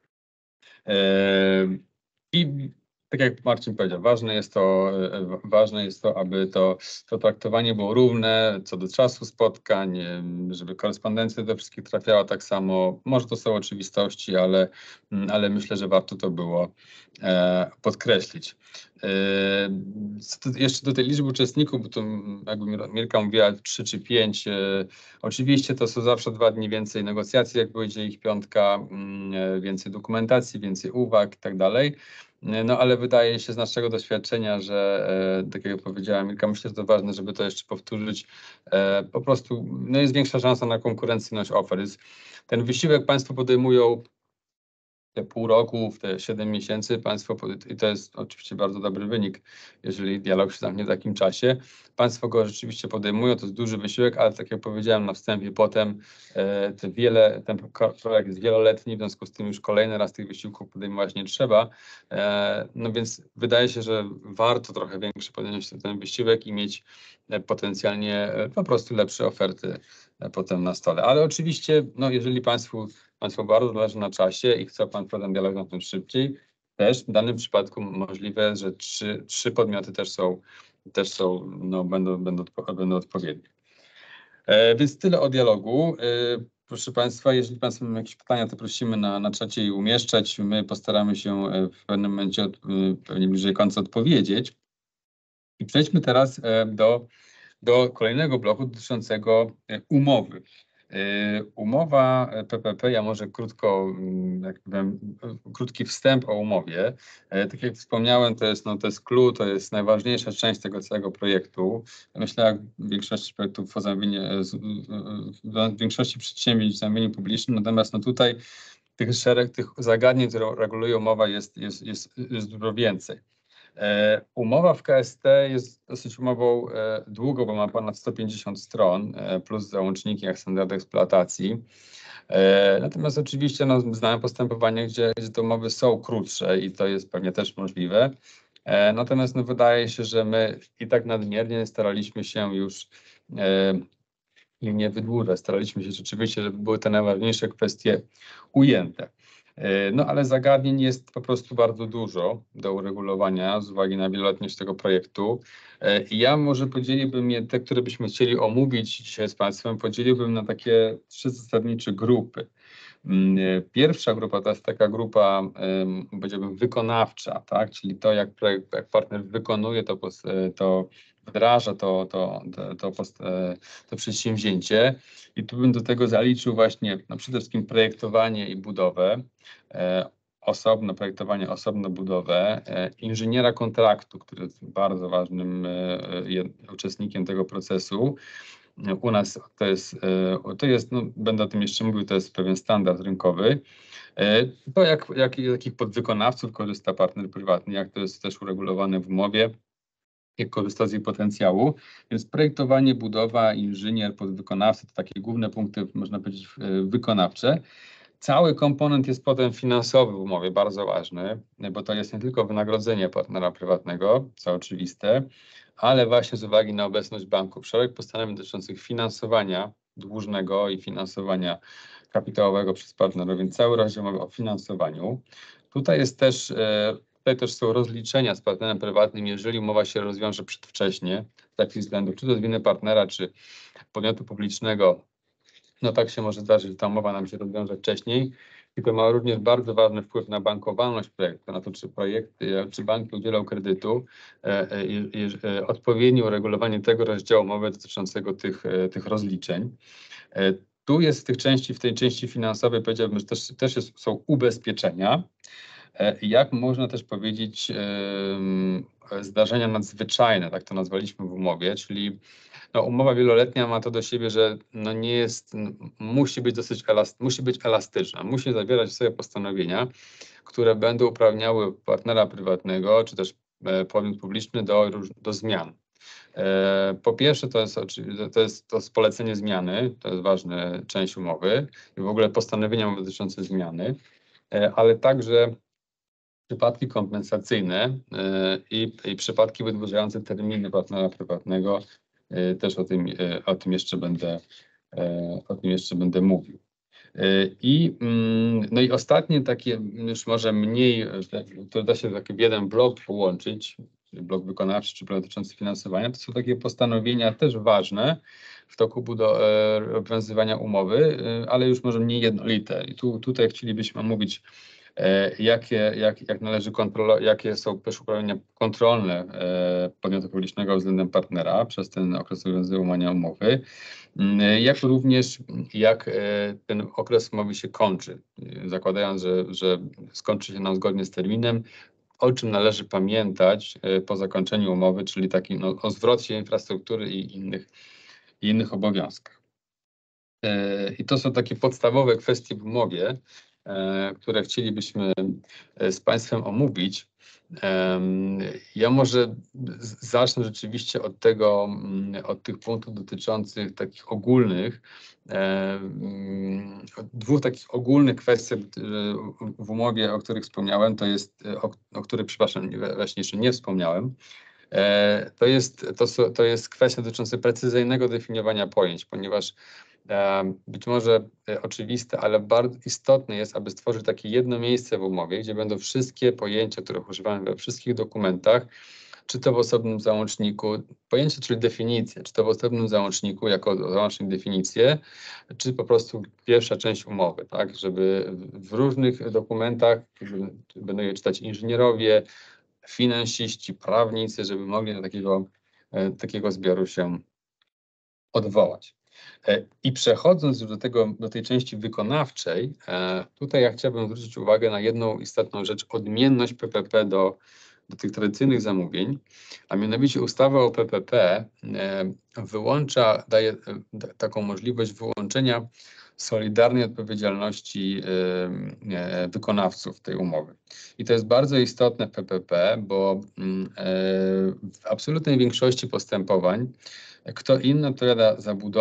I tak jak Marcin powiedział, ważne jest to, aby to traktowanie było równe co do czasu spotkań, żeby korespondencja do wszystkich trafiała tak samo. Może to są oczywistości, ale myślę, że warto to było podkreślić. Jeszcze do tej liczby uczestników, bo to jakby Mirka mówiła 3 czy 5, oczywiście to są zawsze 2 dni więcej negocjacji, jak będzie ich 5, więcej dokumentacji, więcej uwag i tak dalej. No ale wydaje się z naszego doświadczenia, że tak jak powiedziała Mirka, myślę, że to ważne, żeby to jeszcze powtórzyć. Po prostu no jest większa szansa na konkurencyjność ofert. Ten wysiłek Państwo podejmują te pół roku, w te 7 miesięcy Państwo, i to jest oczywiście bardzo dobry wynik, jeżeli dialog się zamknie w takim czasie. Państwo go rzeczywiście podejmują, to jest duży wysiłek, ale tak jak powiedziałem na wstępie, potem ten projekt jest wieloletni, w związku z tym już kolejny raz tych wysiłków podejmować nie trzeba. No więc wydaje się, że warto trochę większy podjąć ten wysiłek i mieć potencjalnie po prostu lepsze oferty potem na stole. Ale oczywiście, no jeżeli Państwu bardzo zależy na czasie i chce Pan ten dialog zamknąć szybciej, też w danym przypadku możliwe, że trzy podmioty też są no, będą odpowiednie. Więc tyle o dialogu. Proszę Państwa, jeżeli Państwo mają jakieś pytania, to prosimy na czacie je umieszczać. My postaramy się w pewnym momencie pewnie bliżej końca odpowiedzieć. I przejdźmy teraz do kolejnego bloku dotyczącego umowy. Umowa PPP, ja może krótki wstęp o umowie. Tak jak wspomniałem, to jest clue, to jest najważniejsza część tego całego projektu. Myślę, jak w większości projektów w większości przedsięwzięć w zamówieniu publicznym, natomiast no tutaj tych zagadnień, które regulują umowę jest dużo więcej. Umowa w KST jest dosyć umową długą, bo ma ponad 150 stron, plus załączniki jak standardy eksploatacji. Natomiast oczywiście znałem postępowania, gdzie te umowy są krótsze i to jest pewnie też możliwe. Natomiast wydaje się, że my i tak nadmiernie staraliśmy się już nie wydłużać. Staraliśmy się rzeczywiście, żeby były te najważniejsze kwestie ujęte. No ale zagadnień jest po prostu bardzo dużo do uregulowania z uwagi na wieloletność tego projektu. I ja może podzieliłbym je, te, które byśmy chcieli omówić dzisiaj z Państwem, podzieliłbym na takie 3 zasadnicze grupy. Pierwsza grupa to jest taka grupa, powiedziałbym, wykonawcza, tak? Czyli to, jak partner wykonuje to wdraża to przedsięwzięcie. I tu bym do tego zaliczył właśnie przede wszystkim projektowanie i budowę, osobno projektowanie, osobno budowę, inżyniera kontraktu, który jest bardzo ważnym uczestnikiem tego procesu. U nas to jest będę o tym jeszcze mówił, to jest pewien standard rynkowy. To jakich podwykonawców korzysta partner prywatny, jak to jest też uregulowane w umowie, jak korzysta z jej potencjału. Więc projektowanie, budowa, inżynier, podwykonawca to takie główne punkty, można powiedzieć, wykonawcze. Cały komponent jest potem finansowy w umowie, bardzo ważny, bo to jest nie tylko wynagrodzenie partnera prywatnego, co oczywiste, ale właśnie z uwagi na obecność banków, szereg postanowień dotyczących finansowania dłużnego i finansowania kapitałowego przez partnerów, więc cały rozdział mowy o finansowaniu. Tutaj też są rozliczenia z partnerem prywatnym, jeżeli umowa się rozwiąże przedwcześnie, z takich względów, czy to z winy partnera, czy podmiotu publicznego. No tak się może zdarzyć, że ta umowa nam się rozwiąże wcześniej i to ma również bardzo ważny wpływ na bankowalność projektu, na to, czy banki udzielą kredytu, odpowiednie uregulowanie tego rozdziału umowy dotyczącego tych rozliczeń. Tu jest w tej części finansowej powiedziałbym, że też są ubezpieczenia. Jak można też powiedzieć, zdarzenia nadzwyczajne, tak to nazwaliśmy w umowie, czyli no, umowa wieloletnia ma to do siebie, że no nie jest, musi być elastyczna, musi zawierać w sobie postanowienia, które będą uprawniały partnera prywatnego, czy też podmiot publiczny do zmian. Po pierwsze, to jest polecenie zmiany, to jest ważna część umowy i w ogóle postanowienia dotyczące zmiany, ale także przypadki kompensacyjne i przypadki wydłużające terminy partnera prywatnego, też o tym jeszcze będę mówił. No i ostatnie takie, już może mniej, to da się taki w jeden blok połączyć, blok wykonawczy czy blok dotyczący finansowania, to są takie postanowienia też ważne w toku obowiązywania umowy, ale już może mniej jednolite. I tutaj chcielibyśmy omówić, jakie są też uprawnienia kontrolne podmiotu publicznego względem partnera przez ten okres obowiązywania umowy, jak również jak ten okres umowy się kończy, zakładając, że skończy się nam zgodnie z terminem, o czym należy pamiętać po zakończeniu umowy, czyli o zwrocie infrastruktury i innych obowiązkach. I to są takie podstawowe kwestie w umowie, które chcielibyśmy z Państwem omówić. Ja może zacznę rzeczywiście od tych punktów dotyczących takich ogólnych, dwóch takich ogólnych kwestii w umowie, o których wspomniałem, o których, przepraszam, właśnie jeszcze nie wspomniałem. To jest kwestia dotycząca precyzyjnego definiowania pojęć, ponieważ być może oczywiste, ale bardzo istotne jest, aby stworzyć takie jedno miejsce w umowie, gdzie będą wszystkie pojęcia, których używamy we wszystkich dokumentach, czy to w osobnym załączniku, pojęcie, czyli definicje, czy to w osobnym załączniku jako załącznik definicje, czy po prostu pierwsza część umowy, tak, żeby w różnych dokumentach będą je czytać inżynierowie, finansiści, prawnicy, żeby mogli do takiego zbioru się odwołać. I przechodząc już do tej części wykonawczej, tutaj ja chciałbym zwrócić uwagę na jedną istotną rzecz, odmienność PPP do tych tradycyjnych zamówień, a mianowicie ustawa o PPP daje taką możliwość wyłączenia solidarnej odpowiedzialności wykonawców tej umowy. I to jest bardzo istotne w PPP, bo w absolutnej większości postępowań kto inny odpowiada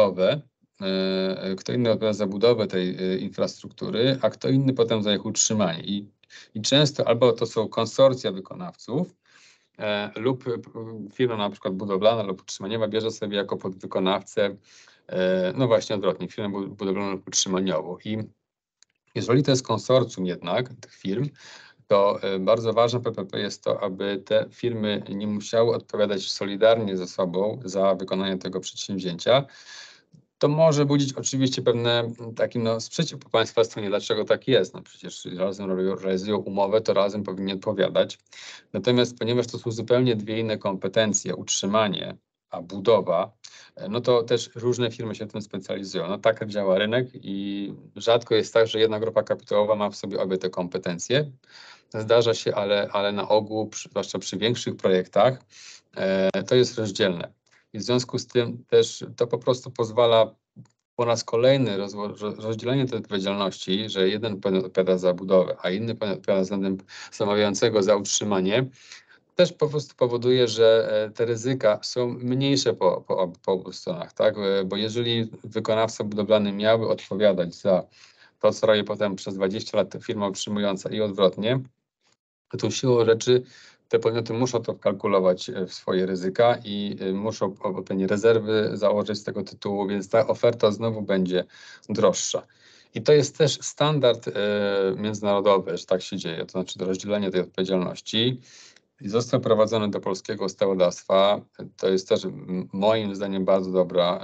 za budowę tej infrastruktury, a kto inny potem za ich utrzymanie. I często albo to są konsorcja wykonawców, lub firma na przykład budowlana lub utrzymaniowa bierze sobie jako podwykonawcę, no właśnie odwrotnie, firmę budowlaną lub utrzymaniową. I jeżeli to jest konsorcjum jednak tych firm, to bardzo ważne w PPP jest to, aby te firmy nie musiały odpowiadać solidarnie ze sobą za wykonanie tego przedsięwzięcia. To może budzić oczywiście pewne taki sprzeciw po Państwa stronie, dlaczego tak jest. No przecież razem realizują umowę, to razem powinni odpowiadać. Natomiast ponieważ to są zupełnie dwie inne kompetencje, utrzymanie a budowa, no to też różne firmy się w tym specjalizują. No tak działa rynek i rzadko jest tak, że jedna grupa kapitałowa ma w sobie obie te kompetencje. Zdarza się, ale na ogół, zwłaszcza przy większych projektach, to jest rozdzielne. I w związku z tym też to po prostu pozwala po raz kolejny rozdzielenie tej odpowiedzialności, że jeden podmiot odpowiada za budowę, a inny podmiot odpowiada względem zamawiającego za utrzymanie, też po prostu powoduje, że te ryzyka są mniejsze po obu stronach, tak? Bo jeżeli wykonawca budowlany miałby odpowiadać za to, co robi potem przez 20 lat firma utrzymująca i odwrotnie, to siłą rzeczy te podmioty muszą to wkalkulować w swoje ryzyka i muszą odpowiednie rezerwy założyć z tego tytułu, więc ta oferta znowu będzie droższa. I to jest też standard międzynarodowy, że tak się dzieje, to znaczy rozdzielenie tej odpowiedzialności. I został wprowadzony do polskiego ustawodawstwa. To jest też moim zdaniem bardzo dobra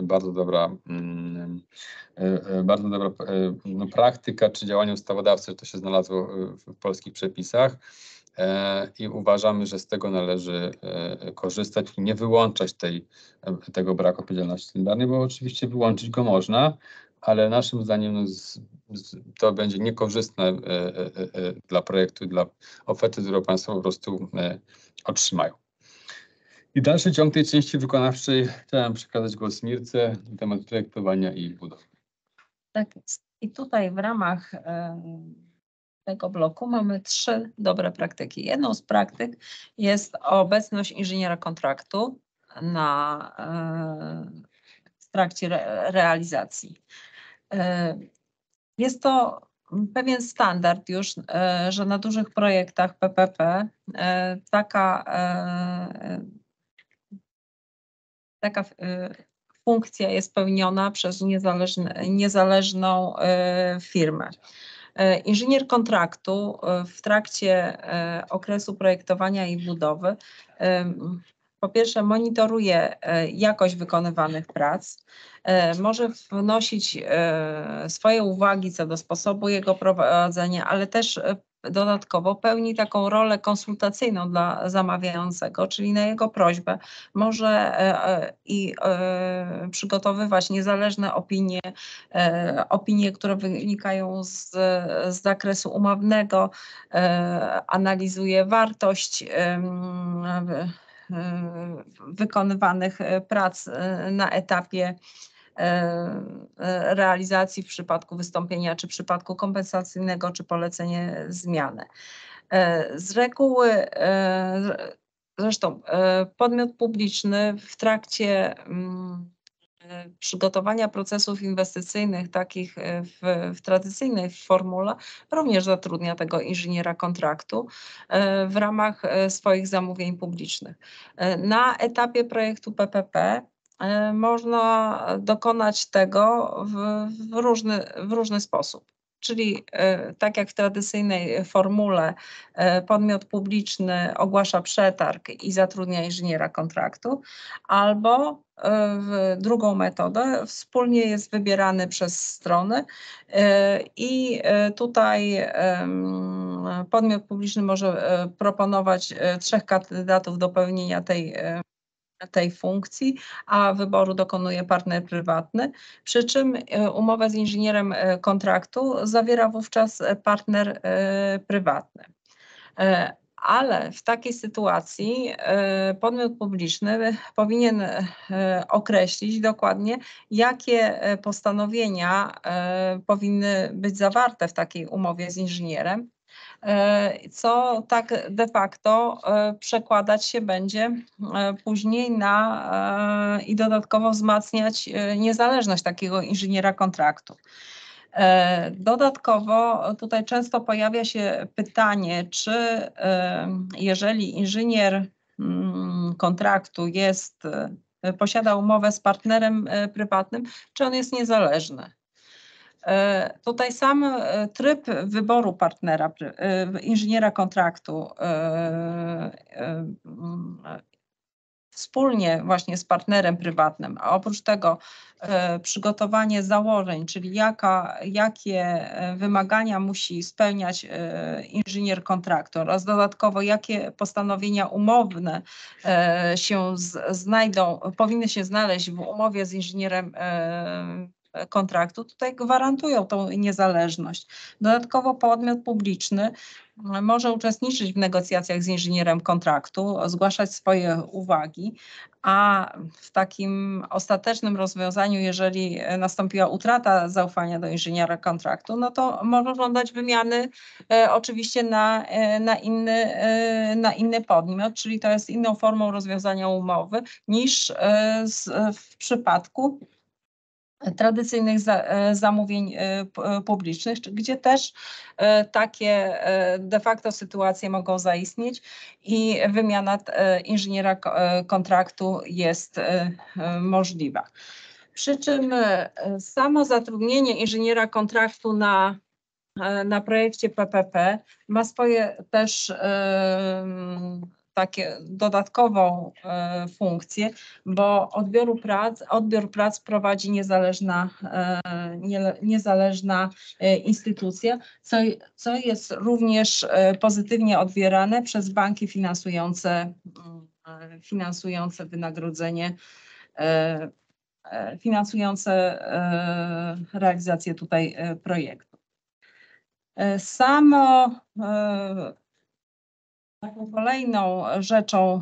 praktyka czy działanie ustawodawcy, że to się znalazło w polskich przepisach i uważamy, że z tego należy korzystać i nie wyłączać tego braku odpowiedzialności solidarnej, bo oczywiście wyłączyć go można, ale naszym zdaniem no, to będzie niekorzystne dla projektu i dla oferty, którą Państwo po prostu otrzymają. I dalszy ciąg tej części wykonawczej chciałem przekazać głos Mirce na temat projektowania i budowy. Tak jest. I tutaj w ramach tego bloku mamy 3 dobre praktyki. Jedną z praktyk jest obecność inżyniera kontraktu w trakcie realizacji. Jest to pewien standard już, że na dużych projektach PPP taka funkcja jest pełniona przez niezależną firmę. Inżynier kontraktu w trakcie okresu projektowania i budowy po pierwsze monitoruje jakość wykonywanych prac, może wnosić swoje uwagi co do sposobu jego prowadzenia, ale też dodatkowo pełni taką rolę konsultacyjną dla zamawiającego, czyli na jego prośbę może przygotowywać niezależne opinie, które wynikają z zakresu umownego, analizuje wartość wykonywanych prac na etapie realizacji w przypadku wystąpienia, czy w przypadku kompensacyjnego, czy polecenie zmiany. Z reguły, zresztą podmiot publiczny w trakcie przygotowania procesów inwestycyjnych, takich w tradycyjnej formule, również zatrudnia tego inżyniera kontraktu w ramach swoich zamówień publicznych. Na etapie projektu PPP można dokonać tego w różny sposób. Czyli tak jak w tradycyjnej formule podmiot publiczny ogłasza przetarg i zatrudnia inżyniera kontraktu, albo drugą metodę wspólnie jest wybierany przez strony i tutaj podmiot publiczny może proponować 3 kandydatów do pełnienia tej funkcji, a wyboru dokonuje partner prywatny, przy czym umowę z inżynierem kontraktu zawiera wówczas partner prywatny. Ale w takiej sytuacji podmiot publiczny powinien określić dokładnie, jakie postanowienia powinny być zawarte w takiej umowie z inżynierem, co tak de facto przekładać się będzie później i dodatkowo wzmacniać niezależność takiego inżyniera kontraktu. Dodatkowo tutaj często pojawia się pytanie, czy jeżeli inżynier kontraktu posiada umowę z partnerem prywatnym, czy on jest niezależny. Tutaj sam tryb wyboru partnera, inżyniera kontraktu wspólnie właśnie z partnerem prywatnym, a oprócz tego przygotowanie założeń, czyli jakie wymagania musi spełniać inżynier kontraktu oraz dodatkowo jakie postanowienia umowne powinny się znaleźć w umowie z inżynierem kontraktu, tutaj gwarantują tą niezależność. Dodatkowo podmiot publiczny może uczestniczyć w negocjacjach z inżynierem kontraktu, zgłaszać swoje uwagi, a w takim ostatecznym rozwiązaniu, jeżeli nastąpiła utrata zaufania do inżyniera kontraktu, no to może żądać wymiany oczywiście na inny podmiot, czyli to jest inną formą rozwiązania umowy niż w przypadku tradycyjnych zamówień publicznych, gdzie też takie de facto sytuacje mogą zaistnieć i wymiana inżyniera kontraktu jest możliwa. Przy czym samo zatrudnienie inżyniera kontraktu na projekcie PPP ma swoje też takie dodatkową funkcję, bo odbiór prac prowadzi niezależna instytucja, co jest również pozytywnie odbierane przez banki finansujące wynagrodzenie finansujące realizację tutaj projektu. Taką kolejną rzeczą,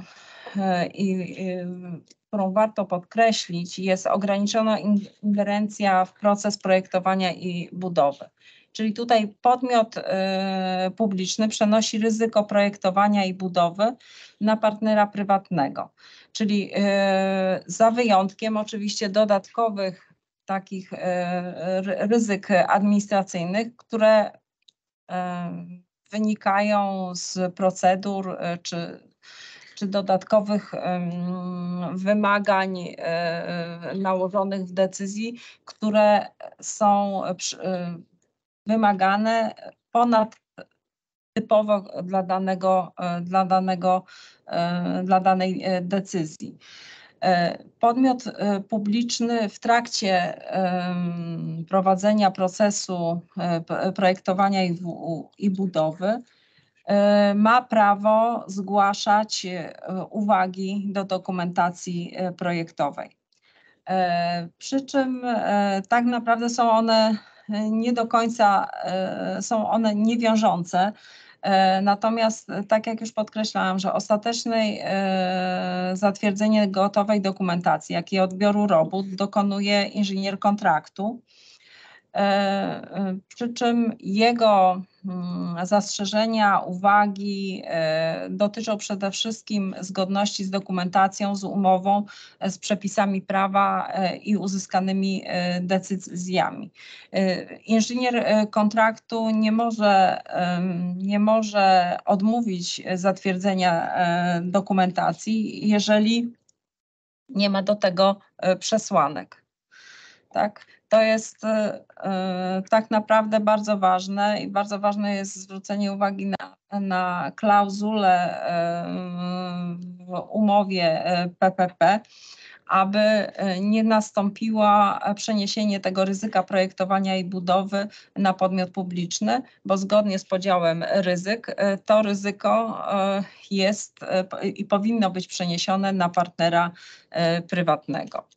którą warto podkreślić, jest ograniczona ingerencja w proces projektowania i budowy. Czyli tutaj podmiot publiczny przenosi ryzyko projektowania i budowy na partnera prywatnego. Czyli za wyjątkiem oczywiście dodatkowych takich ryzyk administracyjnych, które wynikają z procedur czy dodatkowych wymagań nałożonych w decyzji, które są wymagane ponadtypowo dla danej decyzji. Podmiot publiczny w trakcie prowadzenia procesu projektowania i budowy ma prawo zgłaszać uwagi do dokumentacji projektowej. Przy czym tak naprawdę są one nie do końca, są one niewiążące. Natomiast tak jak już podkreślałam, że ostateczne zatwierdzenie gotowej dokumentacji, jak i odbioru robót dokonuje inżynier kontraktu. Przy czym jego zastrzeżenia, uwagi dotyczą przede wszystkim zgodności z dokumentacją, z umową, z przepisami prawa i uzyskanymi decyzjami. Inżynier kontraktu nie może odmówić zatwierdzenia dokumentacji, jeżeli nie ma do tego przesłanek. Tak? To jest tak naprawdę bardzo ważne i bardzo ważne jest zwrócenie uwagi na klauzulę w umowie PPP, aby nie nastąpiło przeniesienie tego ryzyka projektowania i budowy na podmiot publiczny, bo zgodnie z podziałem ryzyk to ryzyko jest i powinno być przeniesione na partnera prywatnego.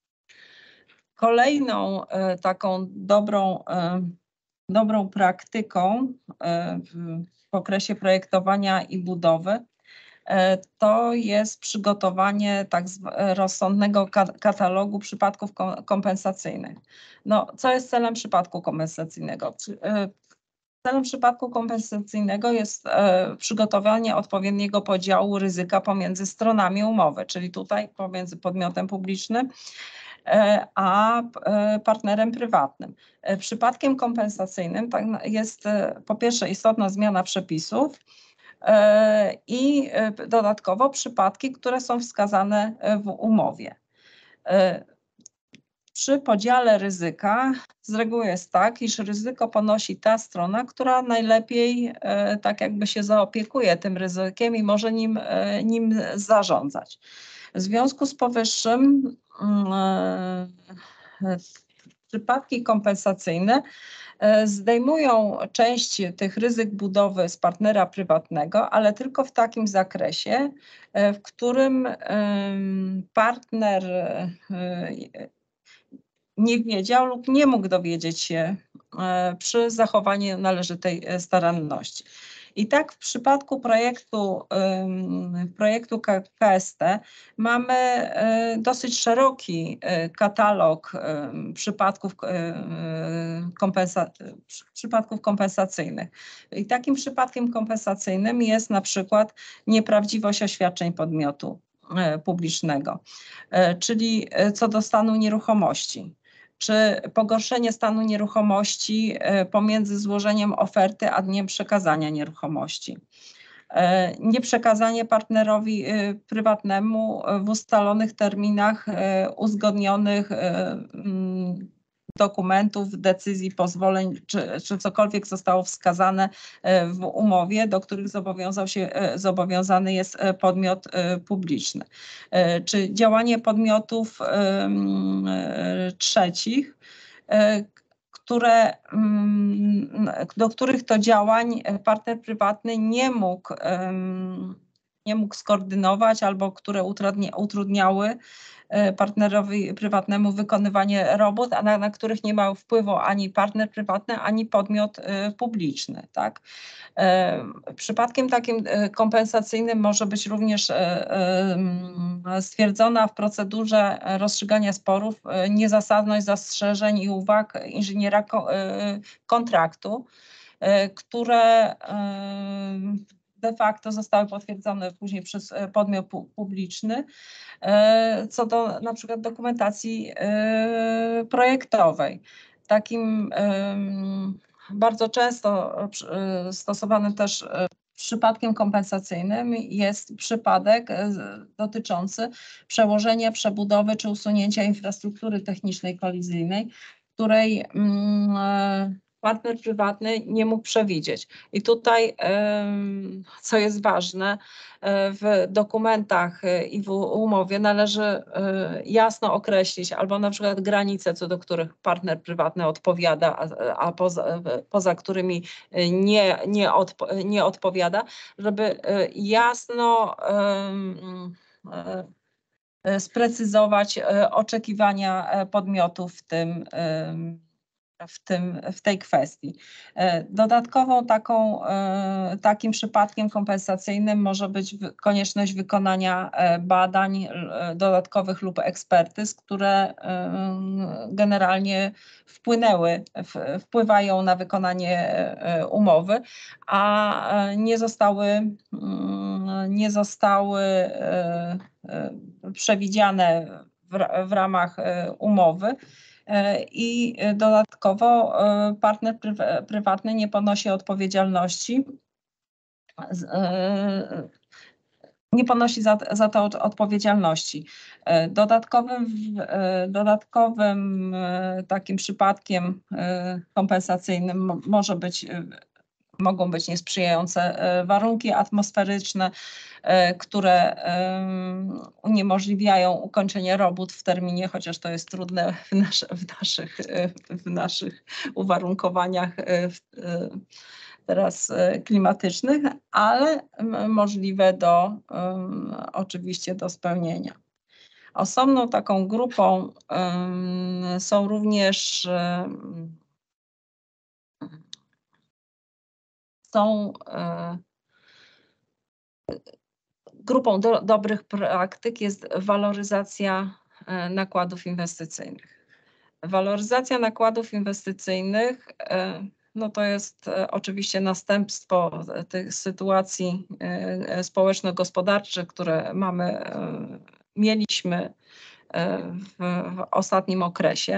Kolejną taką dobrą praktyką w okresie projektowania i budowy to jest przygotowanie rozsądnego katalogu przypadków kompensacyjnych. No, co jest celem przypadku kompensacyjnego? Celem przypadku kompensacyjnego jest przygotowanie odpowiedniego podziału ryzyka pomiędzy stronami umowy, czyli tutaj pomiędzy podmiotem publicznym a partnerem prywatnym. Przypadkiem kompensacyjnym jest po pierwsze istotna zmiana przepisów i dodatkowo przypadki, które są wskazane w umowie. Przy podziale ryzyka z reguły jest tak, iż ryzyko ponosi ta strona, która najlepiej tak jakby się zaopiekuje tym ryzykiem i może nim zarządzać. W związku z powyższym przypadki kompensacyjne zdejmują część tych ryzyk budowy z partnera prywatnego, ale tylko w takim zakresie, w którym partner nie wiedział lub nie mógł dowiedzieć się przy zachowaniu należytej staranności. I tak w przypadku projektu KST mamy dosyć szeroki katalog przypadków kompensacyjnych. I takim przypadkiem kompensacyjnym jest na przykład nieprawdziwość oświadczeń podmiotu publicznego, czyli co do stanu nieruchomości, czy pogorszenie stanu nieruchomości pomiędzy złożeniem oferty a dniem przekazania nieruchomości. Nieprzekazanie partnerowi prywatnemu w ustalonych terminach uzgodnionych dokumentów, decyzji, pozwoleń, czy cokolwiek zostało wskazane w umowie, do których zobowiązany jest podmiot publiczny. Czy działanie podmiotów trzecich, do których to działań partner prywatny nie mógł nie mógł skoordynować albo które utrudniały partnerowi prywatnemu wykonywanie robót, a na których nie miał wpływu ani partner prywatny, ani podmiot publiczny. Tak? Przypadkiem takim kompensacyjnym może być również stwierdzona w procedurze rozstrzygania sporów niezasadność zastrzeżeń i uwag inżyniera kontraktu, które de facto zostały potwierdzone później przez podmiot publiczny co do na przykład dokumentacji projektowej. Takim bardzo często stosowanym też przypadkiem kompensacyjnym jest przypadek dotyczący przełożenia, przebudowy czy usunięcia infrastruktury technicznej kolizyjnej, której partner prywatny nie mógł przewidzieć. I tutaj, co jest ważne, w dokumentach i w umowie należy jasno określić albo na przykład granice, co do których partner prywatny odpowiada, a poza którymi nie odpowiada, żeby jasno sprecyzować oczekiwania podmiotów w tej kwestii. Dodatkową takim przypadkiem kompensacyjnym może być konieczność wykonania badań dodatkowych lub ekspertyz, które generalnie wpływają na wykonanie umowy, a nie zostały przewidziane w ramach umowy. I dodatkowo partner prywatny nie ponosi odpowiedzialności, nie ponosi za to odpowiedzialności. Dodatkowym takim przypadkiem kompensacyjnym mogą być niesprzyjające warunki atmosferyczne, które uniemożliwiają ukończenie robót w terminie, chociaż to jest trudne w naszych uwarunkowaniach teraz klimatycznych, ale możliwe oczywiście do spełnienia. Osobną taką grupą są również grupą dobrych praktyk jest waloryzacja nakładów inwestycyjnych. Waloryzacja nakładów inwestycyjnych no to jest oczywiście następstwo tych sytuacji społeczno-gospodarczych, które mieliśmy w ostatnim okresie.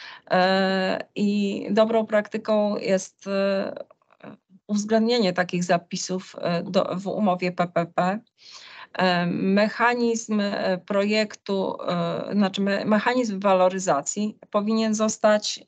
I dobrą praktyką jest uwzględnienie takich zapisów w umowie PPP. Mechanizm projektu, mechanizm waloryzacji powinien zostać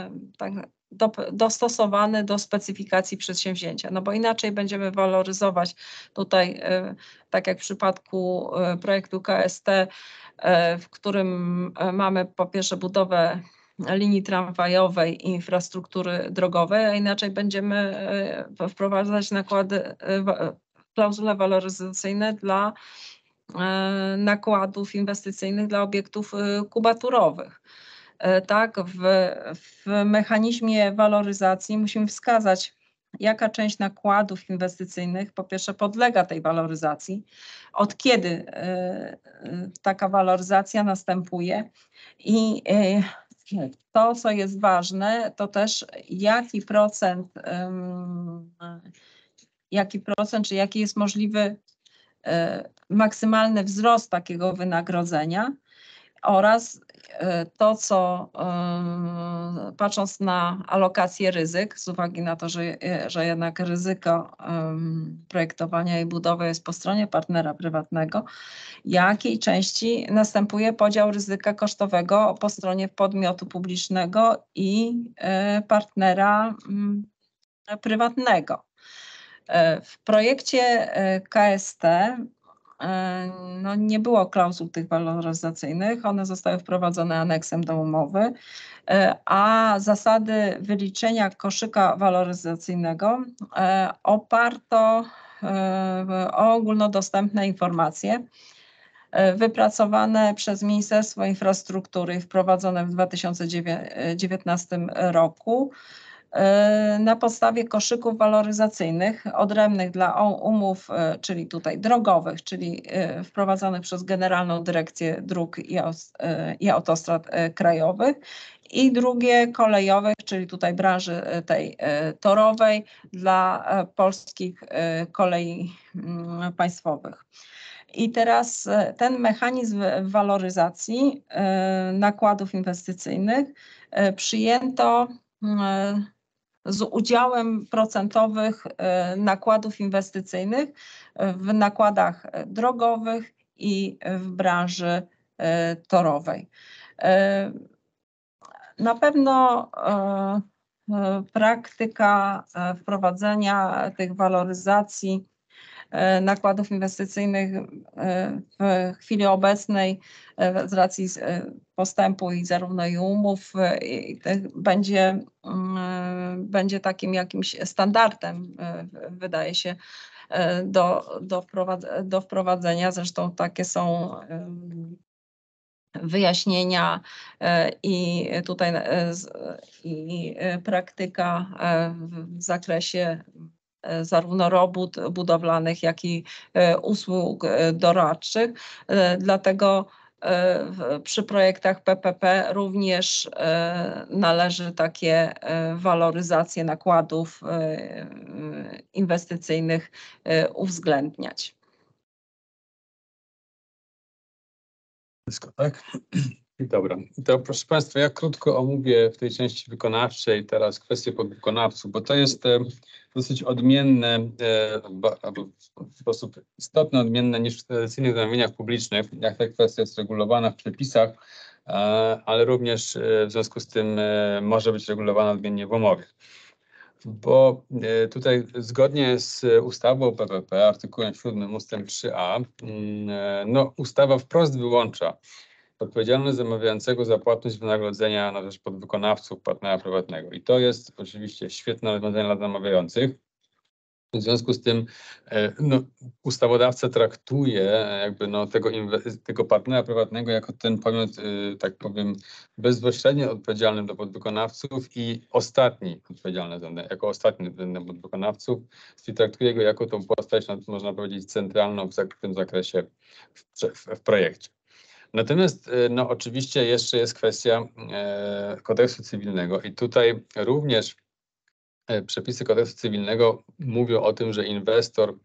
dostosowany do specyfikacji przedsięwzięcia, no bo inaczej będziemy waloryzować tutaj, tak jak w przypadku projektu KST, w którym mamy po pierwsze budowę linii tramwajowej i infrastruktury drogowej, a inaczej będziemy wprowadzać klauzule waloryzacyjne dla nakładów inwestycyjnych dla obiektów kubaturowych. Tak, w mechanizmie waloryzacji musimy wskazać, jaka część nakładów inwestycyjnych po pierwsze podlega tej waloryzacji, od kiedy taka waloryzacja następuje i to, co jest ważne, to też jaki procent, czy jaki jest możliwy maksymalny wzrost takiego wynagrodzenia oraz to, co patrząc na alokację ryzyk, z uwagi na to, że jednak ryzyko projektowania i budowy jest po stronie partnera prywatnego, jakiej części następuje podział ryzyka kosztowego po stronie podmiotu publicznego i partnera prywatnego. W projekcie KST no, nie było klauzul tych waloryzacyjnych, one zostały wprowadzone aneksem do umowy, a zasady wyliczenia koszyka waloryzacyjnego oparto o ogólnodostępne informacje wypracowane przez Ministerstwo Infrastruktury i wprowadzone w 2019 roku na podstawie koszyków waloryzacyjnych odrębnych dla umów, czyli tutaj drogowych, czyli wprowadzonych przez Generalną Dyrekcję Dróg i Autostrad Krajowych, i drugie kolejowych, czyli tutaj branży tej torowej dla polskich kolei państwowych. I teraz ten mechanizm waloryzacji nakładów inwestycyjnych przyjęto z udziałem procentowych nakładów inwestycyjnych w nakładach drogowych i w branży torowej. Na pewno praktyka wprowadzenia tych waloryzacji nakładów inwestycyjnych w chwili obecnej z racji postępu i zarówno i umów będzie takim jakimś standardem, wydaje się, do wprowadzenia. Zresztą takie są wyjaśnienia i tutaj i praktyka w zakresie zarówno robót budowlanych, jak i usług doradczych. Dlatego przy projektach PPP również należy takie waloryzacje nakładów inwestycyjnych uwzględniać. Wszystko, tak? Dobra, to proszę Państwa, ja krótko omówię w tej części wykonawczej teraz kwestię podwykonawców, bo to jest dosyć odmienne, albo w sposób istotnie odmienne niż w tradycyjnych zamówieniach publicznych, jak ta kwestia jest regulowana w przepisach, ale również w związku z tym może być regulowana odmiennie w umowie. Bo tutaj zgodnie z ustawą o PPP, artykułem 7 ustęp 3a, no, ustawa wprost wyłącza odpowiedzialność zamawiającego za płatność wynagrodzenia na rzecz podwykonawców partnera prywatnego. I to jest oczywiście świetne rozwiązanie dla zamawiających. W związku z tym no, ustawodawca traktuje jakby no, tego partnera prywatnego jako ten podmiot, tak powiem, bezpośrednio odpowiedzialny do podwykonawców i ostatni odpowiedzialny jako ostatni względem podwykonawców, czyli traktuje go jako tą postać, no, można powiedzieć, centralną w tym zakresie w projekcie. Natomiast no, oczywiście jeszcze jest kwestia kodeksu cywilnego i tutaj również przepisy kodeksu cywilnego mówią o tym, że inwestor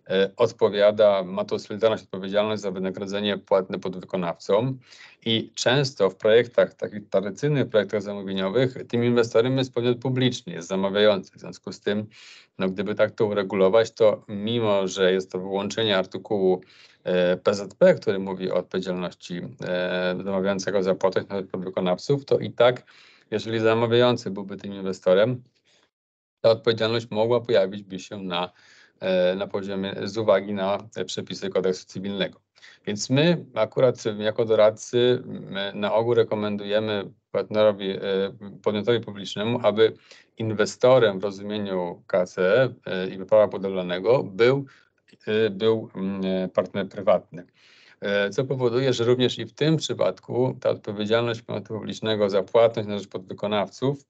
ma tą solidarność, odpowiedzialność za wynagrodzenie płatne podwykonawcom i często w projektach, takich tradycyjnych projektach zamówieniowych, tym inwestorem jest podmiot publiczny, jest zamawiający. W związku z tym, no, gdyby tak to uregulować, to mimo, że jest to wyłączenie artykułu PZP, który mówi o odpowiedzialności zamawiającego za płatność podwykonawców, to i tak, jeżeli zamawiający byłby tym inwestorem, ta odpowiedzialność mogła pojawić by się na poziomie z uwagi na przepisy kodeksu cywilnego. Więc my akurat jako doradcy na ogół rekomendujemy podmiotowi publicznemu, aby inwestorem w rozumieniu KCE i prawa budowlanego był partner prywatny. Co powoduje, że również i w tym przypadku ta odpowiedzialność podmiotu publicznego za płatność na rzecz podwykonawców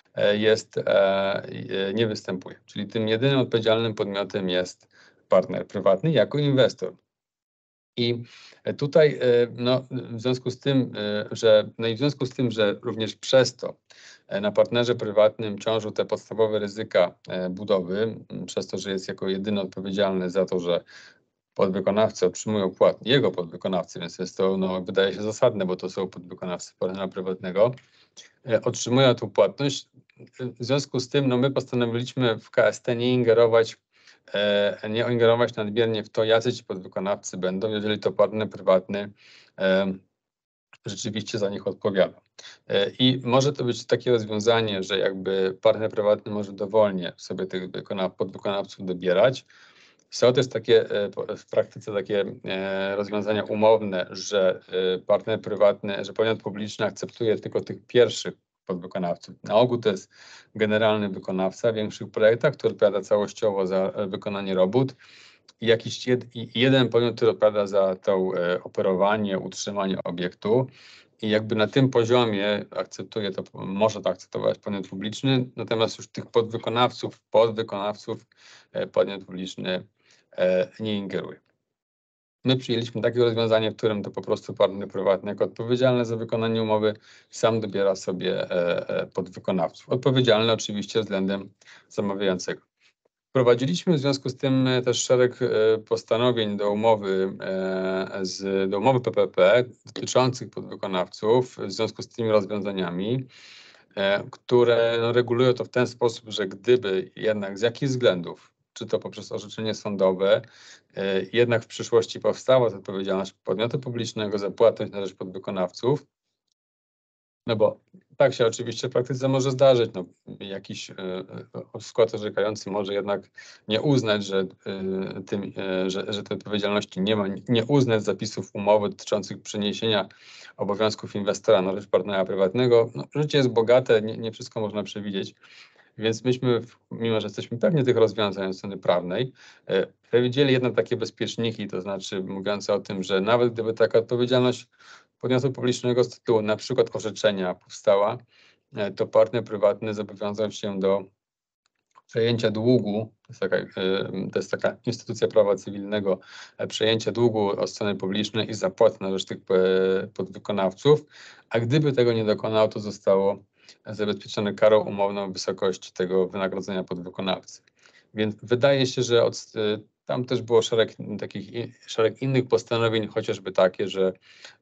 nie występuje. Czyli tym jedynym odpowiedzialnym podmiotem jest partner prywatny jako inwestor. I tutaj no, w związku z tym, że również przez to na partnerze prywatnym ciążą te podstawowe ryzyka budowy, przez to, że jest jako jedyny odpowiedzialny za to, że podwykonawcy otrzymują płatność, jego podwykonawcy, więc jest to, no, wydaje się zasadne, bo to są podwykonawcy partnera prywatnego, otrzymują tą płatność. W związku z tym no, my postanowiliśmy w KST nie ingerować nadmiernie w to, jacy ci podwykonawcy będą, jeżeli to partner prywatny rzeczywiście za nich odpowiada. I może to być takie rozwiązanie, że jakby partner prywatny może dowolnie sobie tych podwykonawców dobierać. Są też takie w praktyce takie rozwiązania umowne, że partner prywatny, że podmiot publiczny akceptuje tylko tych pierwszych podwykonawców. Na ogół to jest generalny wykonawca w większych projektach, który odpowiada całościowo za wykonanie robót. jakiś jeden podmiot, który odpowiada za to operowanie, utrzymanie obiektu i jakby na tym poziomie akceptuje to, może to akceptować podmiot publiczny, natomiast już tych podwykonawców podmiot publiczny nie ingeruje. My przyjęliśmy takie rozwiązanie, w którym to po prostu partner prywatny jako odpowiedzialny za wykonanie umowy sam dobiera sobie podwykonawców. Odpowiedzialny oczywiście względem zamawiającego. Wprowadziliśmy w związku z tym też szereg postanowień do umowy PPP dotyczących podwykonawców w związku z tymi rozwiązaniami, które regulują to w ten sposób, że gdyby jednak z jakichś względów, czy to poprzez orzeczenie sądowe, jednak w przyszłości powstała odpowiedzialność podmiotu publicznego za płatność na rzecz podwykonawców, no bo tak się oczywiście w praktyce może zdarzyć. No, jakiś skład orzekający może jednak nie uznać, że tej odpowiedzialności nie ma, nie uznać zapisów umowy dotyczących przeniesienia obowiązków inwestora na rzecz partnera prywatnego. No, życie jest bogate, nie wszystko można przewidzieć. Więc myśmy, mimo że jesteśmy pewni tych rozwiązań od strony prawnej, przewidzieli jednak takie bezpieczniki, to znaczy mówiące o tym, że nawet gdyby taka odpowiedzialność podmiotu publicznego z tytułu na przykład orzeczenia powstała, to partner prywatny zobowiązał się do przejęcia długu, to jest taka instytucja prawa cywilnego, przejęcia długu od strony publicznej i zapłaty na rzecz tych podwykonawców, a gdyby tego nie dokonał, to zostało zabezpieczone karą umowną w wysokości tego wynagrodzenia podwykonawcy. Więc wydaje się, że tam też było szereg innych postanowień, chociażby takie, że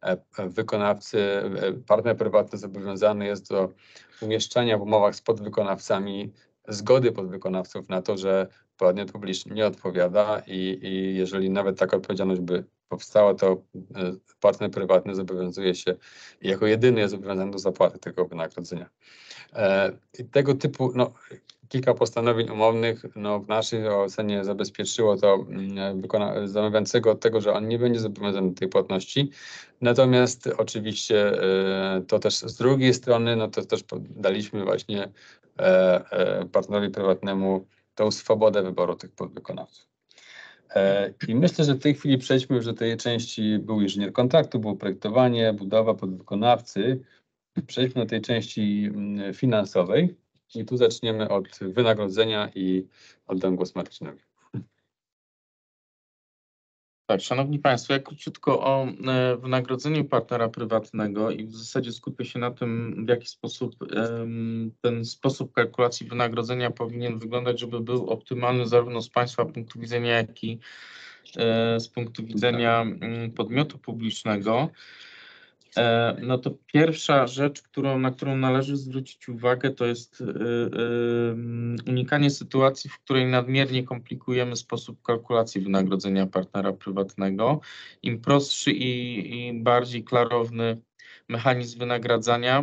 partner prywatny zobowiązany jest do umieszczania w umowach z podwykonawcami zgody podwykonawców na to, że podmiot publiczny nie odpowiada i jeżeli nawet taka odpowiedzialność by powstała, to partner prywatny zobowiązuje się i jako jedyny jest zobowiązany do zapłaty tego wynagrodzenia. Tego typu kilka postanowień umownych w naszej ocenie zabezpieczyło to zamawiającego od tego, że on nie będzie zobowiązany do tej płatności. Natomiast oczywiście to też z drugiej strony, to też daliśmy właśnie partnerowi prywatnemu tą swobodę wyboru tych podwykonawców. I myślę, że w tej chwili przejdźmy już do tej części, był inżynier kontraktu, było projektowanie, budowa, podwykonawcy. Przejdźmy do tej części finansowej i tu zaczniemy od wynagrodzenia i oddam głos Marcinowi. Tak, Szanowni Państwo, ja króciutko o wynagrodzeniu partnera prywatnego i w zasadzie skupię się na tym, w jaki sposób ten sposób kalkulacji wynagrodzenia powinien wyglądać, żeby był optymalny zarówno z Państwa punktu widzenia, jak i z punktu widzenia podmiotu publicznego. No to pierwsza rzecz, na którą należy zwrócić uwagę, to jest unikanie sytuacji, w której nadmiernie komplikujemy sposób kalkulacji wynagrodzenia partnera prywatnego. Im prostszy i bardziej klarowny mechanizm wynagradzania,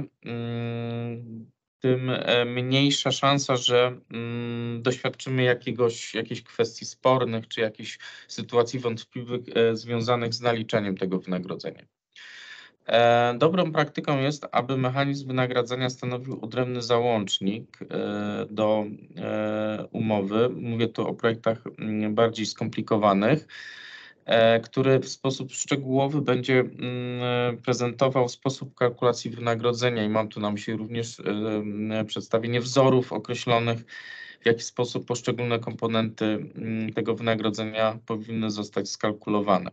tym mniejsza szansa, że doświadczymy jakichś kwestii spornych czy jakichś sytuacji wątpliwych związanych z naliczeniem tego wynagrodzenia. Dobrą praktyką jest, aby mechanizm wynagradzania stanowił odrębny załącznik do umowy. Mówię tu o projektach bardziej skomplikowanych, który w sposób szczegółowy będzie prezentował sposób kalkulacji wynagrodzenia i mam tu na myśli również przedstawienie wzorów określonych, w jaki sposób poszczególne komponenty tego wynagrodzenia powinny zostać skalkulowane.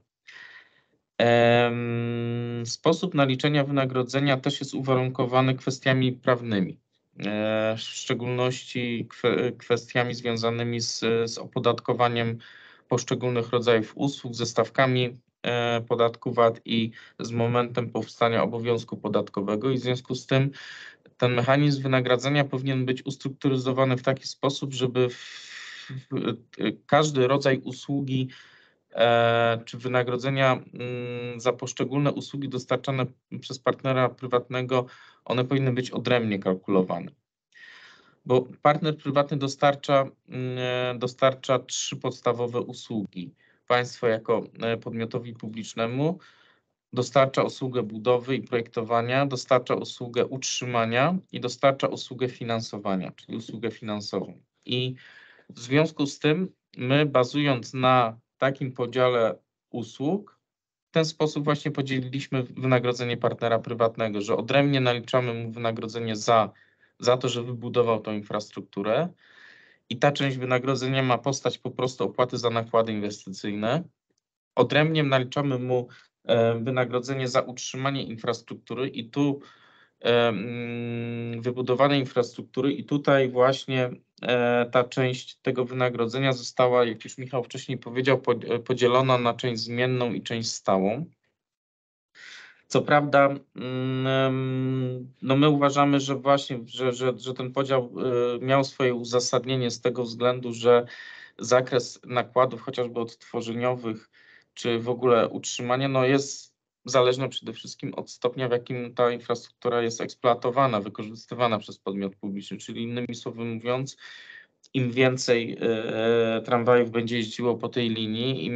Sposób naliczenia wynagrodzenia też jest uwarunkowany kwestiami prawnymi, w szczególności kwestiami związanymi z opodatkowaniem poszczególnych rodzajów usług, ze stawkami podatku VAT i z momentem powstania obowiązku podatkowego i w związku z tym ten mechanizm wynagradzania powinien być ustrukturyzowany w taki sposób, żeby każdy rodzaj usługi czy wynagrodzenia za poszczególne usługi dostarczane przez partnera prywatnego, one powinny być odrębnie kalkulowane. Bo partner prywatny dostarcza 3 podstawowe usługi. Państwo jako podmiotowi publicznemu dostarcza usługę budowy i projektowania, dostarcza usługę utrzymania i dostarcza usługę finansowania, czyli usługę finansową. I w związku z tym my, bazując na takim podziale usług w ten sposób właśnie podzieliliśmy wynagrodzenie partnera prywatnego, że odrębnie naliczamy mu wynagrodzenie za to, że wybudował tą infrastrukturę i ta część wynagrodzenia ma postać po prostu opłaty za nakłady inwestycyjne. Odrębnie naliczamy mu wynagrodzenie za utrzymanie infrastruktury i tu wybudowanej infrastruktury i tutaj właśnie ta część tego wynagrodzenia została, jak już Michał wcześniej powiedział, podzielona na część zmienną i część stałą. Co prawda, no my uważamy, że właśnie, że ten podział miał swoje uzasadnienie z tego względu, że zakres nakładów chociażby odtworzeniowych czy w ogóle utrzymania no jest zależne przede wszystkim od stopnia, w jakim ta infrastruktura jest eksploatowana, wykorzystywana przez podmiot publiczny, czyli innymi słowy mówiąc, im więcej tramwajów będzie jeździło po tej linii,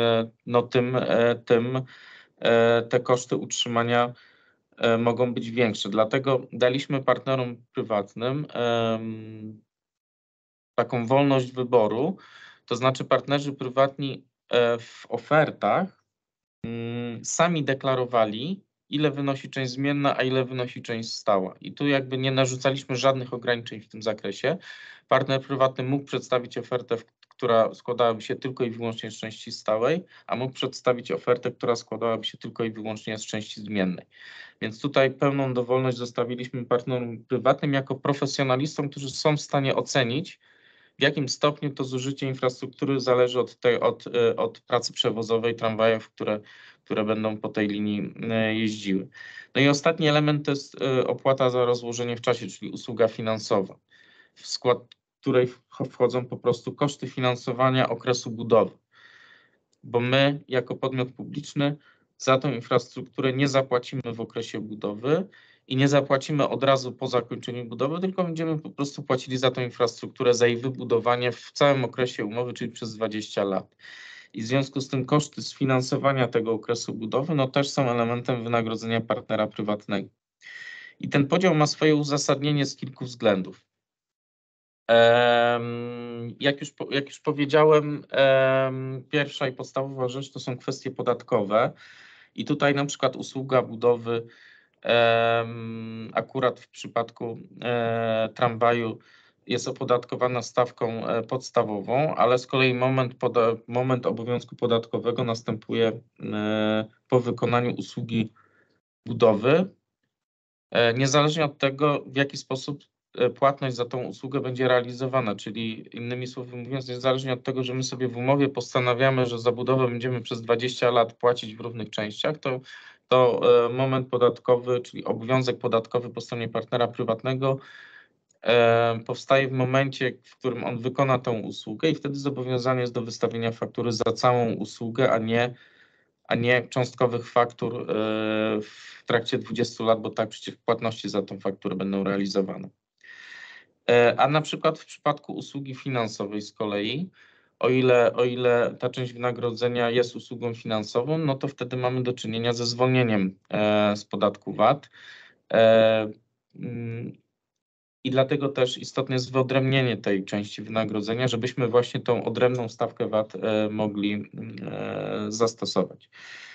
tym te koszty utrzymania mogą być większe. Dlatego daliśmy partnerom prywatnym taką wolność wyboru, to znaczy partnerzy prywatni w ofertach sami deklarowali, ile wynosi część zmienna, a ile wynosi część stała. I tu jakby nie narzucaliśmy żadnych ograniczeń w tym zakresie. Partner prywatny mógł przedstawić ofertę, która składałaby się tylko i wyłącznie z części stałej, a mógł przedstawić ofertę, która składałaby się tylko i wyłącznie z części zmiennej. Więc tutaj pełną dowolność zostawiliśmy partnerom prywatnym jako profesjonalistom, którzy są w stanie ocenić, w jakim stopniu to zużycie infrastruktury zależy od pracy przewozowej tramwajów, które będą po tej linii jeździły. No i ostatni element to jest opłata za rozłożenie w czasie, czyli usługa finansowa, w skład której wchodzą po prostu koszty finansowania okresu budowy. Bo my jako podmiot publiczny za tą infrastrukturę nie zapłacimy w okresie budowy i nie zapłacimy od razu po zakończeniu budowy, tylko będziemy po prostu płacili za tą infrastrukturę, za jej wybudowanie w całym okresie umowy, czyli przez 20 lat. I w związku z tym koszty sfinansowania tego okresu budowy no też są elementem wynagrodzenia partnera prywatnego. I ten podział ma swoje uzasadnienie z kilku względów. Jak już powiedziałem, pierwsza i podstawowa rzecz to są kwestie podatkowe i tutaj na przykład usługa budowy akurat w przypadku tramwaju jest opodatkowana stawką podstawową, ale z kolei moment obowiązku podatkowego następuje po wykonaniu usługi budowy, niezależnie od tego, w jaki sposób płatność za tą usługę będzie realizowana, czyli innymi słowy mówiąc, niezależnie od tego, że my sobie w umowie postanawiamy, że za budowę będziemy przez 20 lat płacić w równych częściach, to moment podatkowy, czyli obowiązek podatkowy po stronie partnera prywatnego powstaje w momencie, w którym on wykona tą usługę i wtedy zobowiązany jest do wystawienia faktury za całą usługę, a nie cząstkowych faktur w trakcie 20 lat, bo tak przecież płatności za tą fakturę będą realizowane. A na przykład w przypadku usługi finansowej z kolei, o ile ta część wynagrodzenia jest usługą finansową, no to wtedy mamy do czynienia ze zwolnieniem z podatku VAT. I dlatego też istotne jest wyodrębnienie tej części wynagrodzenia, żebyśmy właśnie tą odrębną stawkę VAT mogli zastosować.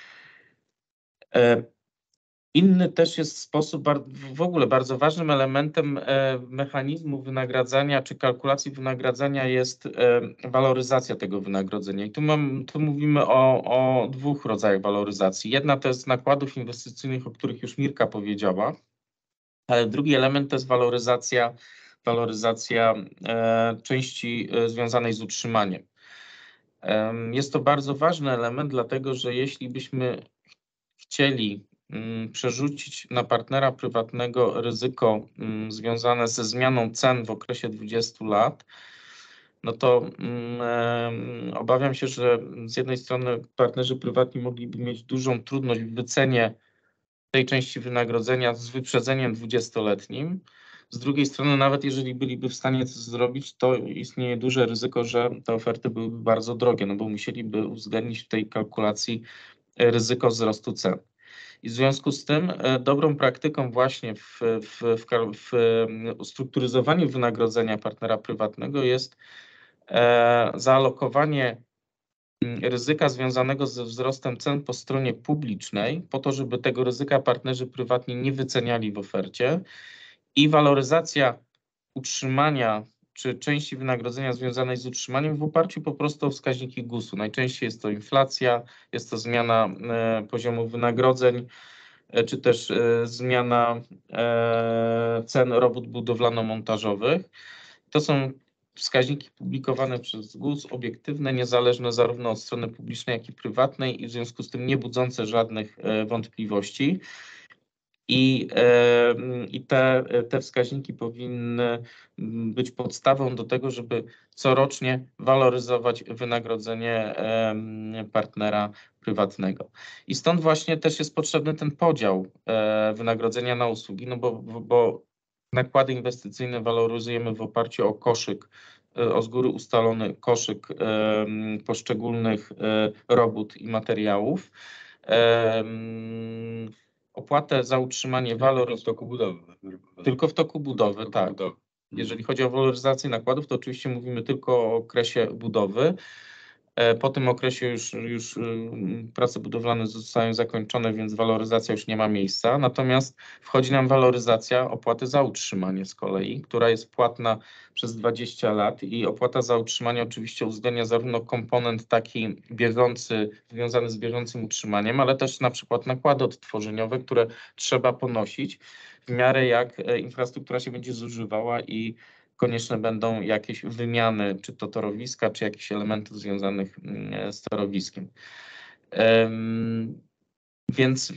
Inny też jest sposób, w ogóle bardzo ważnym elementem mechanizmu wynagradzania czy kalkulacji wynagradzania jest waloryzacja tego wynagrodzenia. I tu mówimy o dwóch rodzajach waloryzacji. Jedna to jest nakładów inwestycyjnych, o których już Mirka powiedziała, ale drugi element to jest waloryzacja części związanej z utrzymaniem. Jest to bardzo ważny element, dlatego że jeśli byśmy chcieli przerzucić na partnera prywatnego ryzyko związane ze zmianą cen w okresie 20 lat, no to obawiam się, że z jednej strony partnerzy prywatni mogliby mieć dużą trudność w wycenie tej części wynagrodzenia z wyprzedzeniem 20-letnim. Z drugiej strony, nawet jeżeli byliby w stanie to zrobić, to istnieje duże ryzyko, że te oferty byłyby bardzo drogie, no bo musieliby uwzględnić w tej kalkulacji ryzyko wzrostu cen. I w związku z tym dobrą praktyką właśnie w strukturyzowaniu wynagrodzenia partnera prywatnego jest zaalokowanie ryzyka związanego ze wzrostem cen po stronie publicznej, po to, żeby tego ryzyka partnerzy prywatni nie wyceniali w ofercie, i waloryzacja utrzymania czy części wynagrodzenia związanej z utrzymaniem w oparciu po prostu o wskaźniki GUS-u. Najczęściej jest to inflacja, jest to zmiana poziomu wynagrodzeń, czy też zmiana cen robót budowlano-montażowych. To są wskaźniki publikowane przez GUS, obiektywne, niezależne zarówno od strony publicznej, jak i prywatnej, i w związku z tym nie budzące żadnych wątpliwości. I te wskaźniki powinny być podstawą do tego, żeby corocznie waloryzować wynagrodzenie partnera prywatnego. I stąd właśnie też jest potrzebny ten podział wynagrodzenia na usługi, no bo nakłady inwestycyjne waloryzujemy w oparciu o koszyk, o z góry ustalony koszyk poszczególnych robót i materiałów. Opłatę za utrzymanie w toku budowy. tylko w toku budowy, tak. Jeżeli chodzi o waloryzację nakładów, to oczywiście mówimy tylko o okresie budowy. Po tym okresie już prace budowlane zostają zakończone, więc waloryzacja już nie ma miejsca. Natomiast wchodzi nam waloryzacja opłaty za utrzymanie z kolei, która jest płatna przez 20 lat, i opłata za utrzymanie oczywiście uwzględnia zarówno komponent taki bieżący, związany z bieżącym utrzymaniem, ale też na przykład nakłady odtworzeniowe, które trzeba ponosić w miarę jak infrastruktura się będzie zużywała i konieczne będą jakieś wymiany, czy to torowiska, czy jakichś elementów związanych z torowiskiem. Więc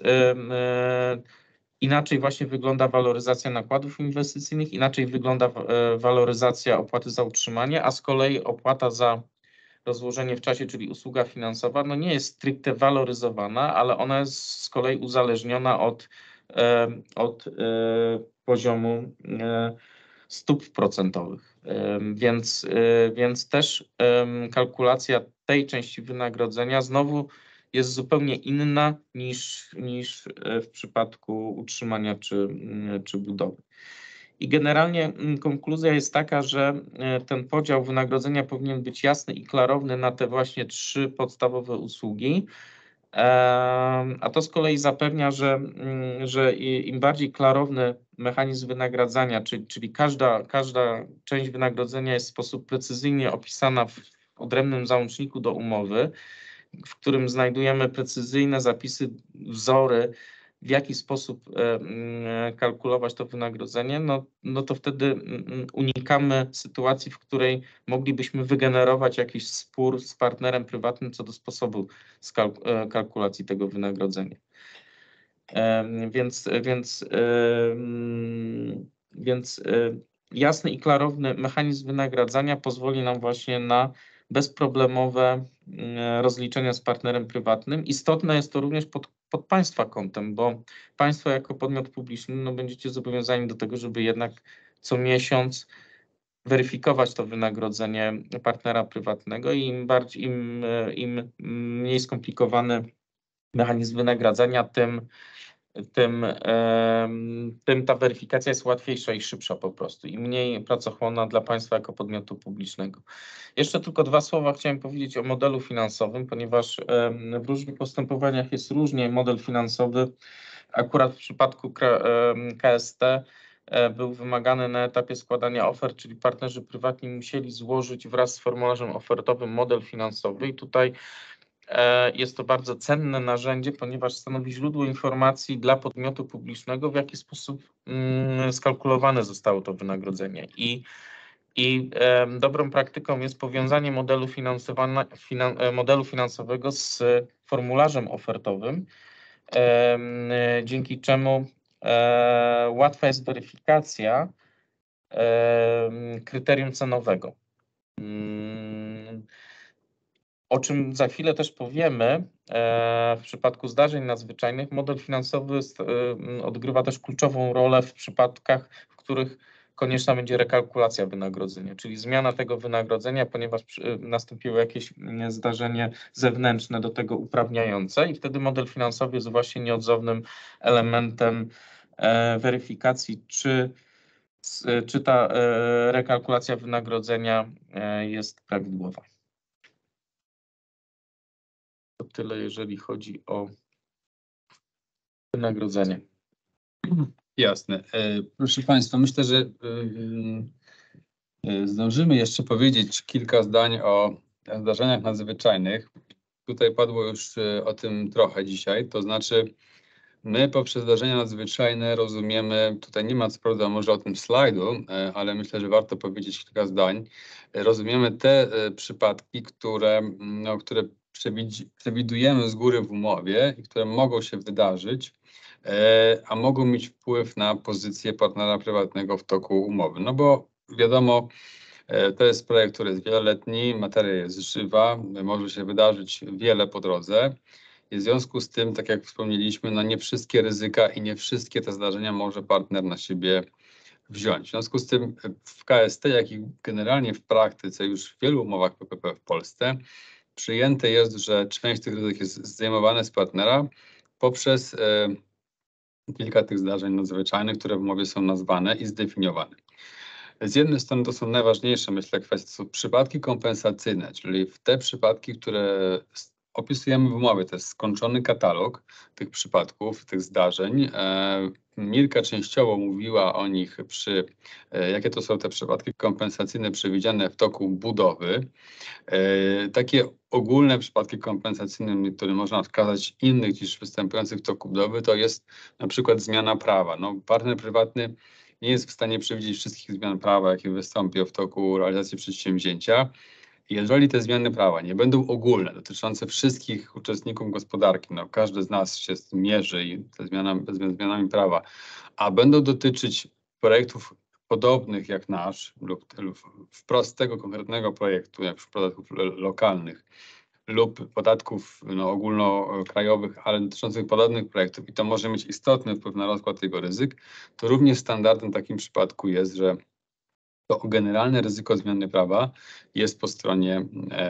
inaczej właśnie wygląda waloryzacja nakładów inwestycyjnych, inaczej wygląda waloryzacja opłaty za utrzymanie, a z kolei opłata za rozłożenie w czasie, czyli usługa finansowa, no nie jest stricte waloryzowana, ale ona jest z kolei uzależniona od poziomu stóp procentowych. Więc też kalkulacja tej części wynagrodzenia znowu jest zupełnie inna niż w przypadku utrzymania czy budowy. I generalnie konkluzja jest taka, że ten podział wynagrodzenia powinien być jasny i klarowny na te właśnie 3 podstawowe usługi. A to z kolei zapewnia, że im bardziej klarowny mechanizm wynagradzania, czyli każda część wynagrodzenia jest w sposób precyzyjnie opisana w odrębnym załączniku do umowy, w którym znajdujemy precyzyjne zapisy, wzory, w jaki sposób kalkulować to wynagrodzenie, no to wtedy unikamy sytuacji, w której moglibyśmy wygenerować jakiś spór z partnerem prywatnym co do sposobu kalkulacji tego wynagrodzenia. Więc jasny i klarowny mechanizm wynagradzania pozwoli nam właśnie na bezproblemowe rozliczenia z partnerem prywatnym. Istotne jest to również pod Państwa kątem, bo Państwo jako podmiot publiczny no, będziecie zobowiązani do tego, żeby jednak co miesiąc weryfikować to wynagrodzenie partnera prywatnego, i im mniej skomplikowany mechanizm wynagradzania, tym ta weryfikacja jest łatwiejsza i szybsza po prostu i mniej pracochłonna dla Państwa jako podmiotu publicznego. Jeszcze tylko 2 słowa chciałem powiedzieć o modelu finansowym, ponieważ w różnych postępowaniach jest różnie. Model finansowy akurat w przypadku KST był wymagany na etapie składania ofert, czyli partnerzy prywatni musieli złożyć wraz z formularzem ofertowym model finansowy, i tutaj jest to bardzo cenne narzędzie, ponieważ stanowi źródło informacji dla podmiotu publicznego, w jaki sposób skalkulowane zostało to wynagrodzenie. I dobrą praktyką jest powiązanie modelu finansowego z formularzem ofertowym, dzięki czemu łatwa jest weryfikacja kryterium cenowego. O czym za chwilę też powiemy, w przypadku zdarzeń nadzwyczajnych model finansowy odgrywa też kluczową rolę w przypadkach, w których konieczna będzie rekalkulacja wynagrodzenia, czyli zmiana tego wynagrodzenia, ponieważ nastąpiło jakieś zdarzenie zewnętrzne do tego uprawniające, i wtedy model finansowy jest właśnie nieodzownym elementem weryfikacji, czy ta rekalkulacja wynagrodzenia jest prawidłowa. tyle, jeżeli chodzi o wynagrodzenie. Jasne. Proszę Państwa, myślę, że zdążymy jeszcze powiedzieć kilka zdań o zdarzeniach nadzwyczajnych. Tutaj padło już o tym trochę dzisiaj, to znaczy my poprzez zdarzenia nadzwyczajne rozumiemy, tutaj nie ma co prawda może o tym slajdu, ale myślę, że warto powiedzieć kilka zdań. Rozumiemy te przypadki, które przewidujemy z góry w umowie i które mogą się wydarzyć, a mogą mieć wpływ na pozycję partnera prywatnego w toku umowy. No bo wiadomo, to jest projekt, który jest wieloletni, materia jest żywa, może się wydarzyć wiele po drodze. I w związku z tym, tak jak wspomnieliśmy, no nie wszystkie ryzyka i nie wszystkie te zdarzenia może partner na siebie wziąć. W związku z tym w KST, jak i generalnie w praktyce już w wielu umowach PPP w Polsce przyjęte jest, że część tych ryzyk jest zdejmowana z partnera poprzez kilka tych zdarzeń nadzwyczajnych, które w umowie są nazwane i zdefiniowane. Z jednej strony to są najważniejsze, myślę, kwestie, to są przypadki kompensacyjne, czyli w te przypadki, które opisujemy w umowie, to jest skończony katalog tych przypadków, tych zdarzeń. Mirka częściowo mówiła o nich jakie to są te przypadki kompensacyjne przewidziane w toku budowy. Takie ogólne przypadki kompensacyjne, które można wskazać innych niż występujących w toku budowy, to jest na przykład zmiana prawa. No, partner prywatny nie jest w stanie przewidzieć wszystkich zmian prawa, jakie wystąpią w toku realizacji przedsięwzięcia. Jeżeli te zmiany prawa nie będą ogólne, dotyczące wszystkich uczestników gospodarki, no każdy z nas się z tym mierzy i te zmianami prawa, a będą dotyczyć projektów podobnych jak nasz lub wprost tego konkretnego projektu, jak w podatków lokalnych lub podatków ogólnokrajowych, ale dotyczących podobnych projektów i to może mieć istotny wpływ na rozkład jego ryzyk, to również standardem w takim przypadku jest, że to generalne ryzyko zmiany prawa jest po stronie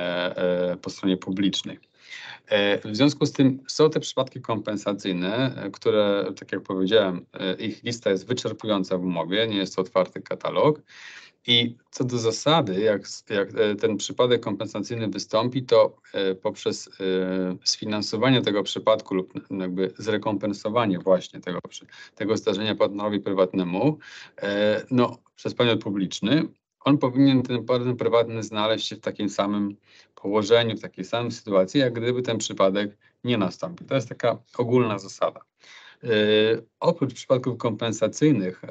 publicznej. W związku z tym są te przypadki kompensacyjne, które, tak jak powiedziałem, ich lista jest wyczerpująca w umowie, nie jest to otwarty katalog. I co do zasady, jak ten przypadek kompensacyjny wystąpi, to poprzez sfinansowanie tego przypadku lub jakby zrekompensowanie właśnie tego zdarzenia partnerowi prywatnemu przez podmiot publiczny, on powinien, ten podmiot prywatny, znaleźć się w takim samym położeniu, w takiej samej sytuacji, jak gdyby ten przypadek nie nastąpił. To jest taka ogólna zasada. Oprócz przypadków kompensacyjnych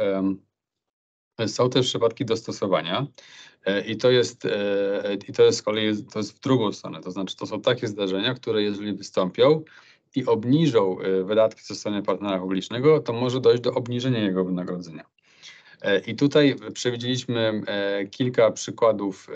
są też przypadki dostosowania i to jest z kolei w drugą stronę, to znaczy to są takie zdarzenia, które jeżeli wystąpią i obniżą wydatki ze strony partnera publicznego, to może dojść do obniżenia jego wynagrodzenia. I tutaj przewidzieliśmy kilka przykładów,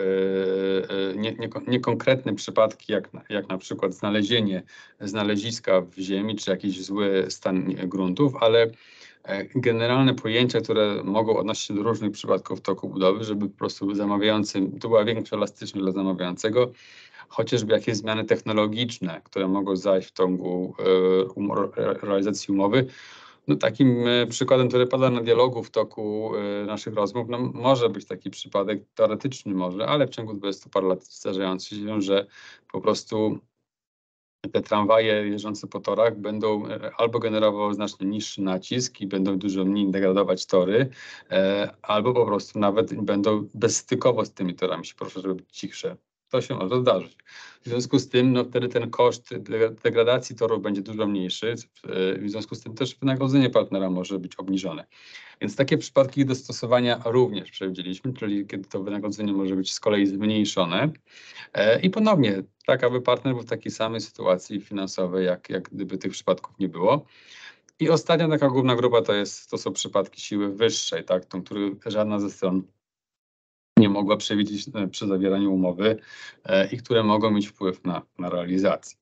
niekonkretne przypadki, jak na przykład znalezienie znaleziska w ziemi, czy jakiś zły stan gruntów, ale generalne pojęcia, które mogą odnosić się do różnych przypadków w toku budowy, żeby po prostu zamawiający, to była większa elastyczność dla zamawiającego, chociażby jakieś zmiany technologiczne, które mogą zajść w toku realizacji umowy. No, takim przykładem, który pada na dialogu w toku naszych rozmów, no, może być taki przypadek teoretyczny może, ale w ciągu 20 paru lat zdarzający się, że po prostu te tramwaje jeżdżące po torach będą albo generowały znacznie niższy nacisk i będą dużo mniej degradować tory, albo po prostu nawet będą bezstykowo z tymi torami się proszę, żeby być cichsze. To się może zdarzyć. W związku z tym no, wtedy ten koszt degradacji torów będzie dużo mniejszy, w związku z tym też wynagrodzenie partnera może być obniżone. Więc takie przypadki dostosowania również przewidzieliśmy, czyli kiedy to wynagrodzenie może być z kolei zmniejszone i ponownie tak, aby partner był w takiej samej sytuacji finansowej, jak gdyby tych przypadków nie było. I ostatnia taka główna grupa to są przypadki siły wyższej, tak, tą, której żadna ze stron nie mogła przewidzieć przy zawieraniu umowy i które mogą mieć wpływ na realizację.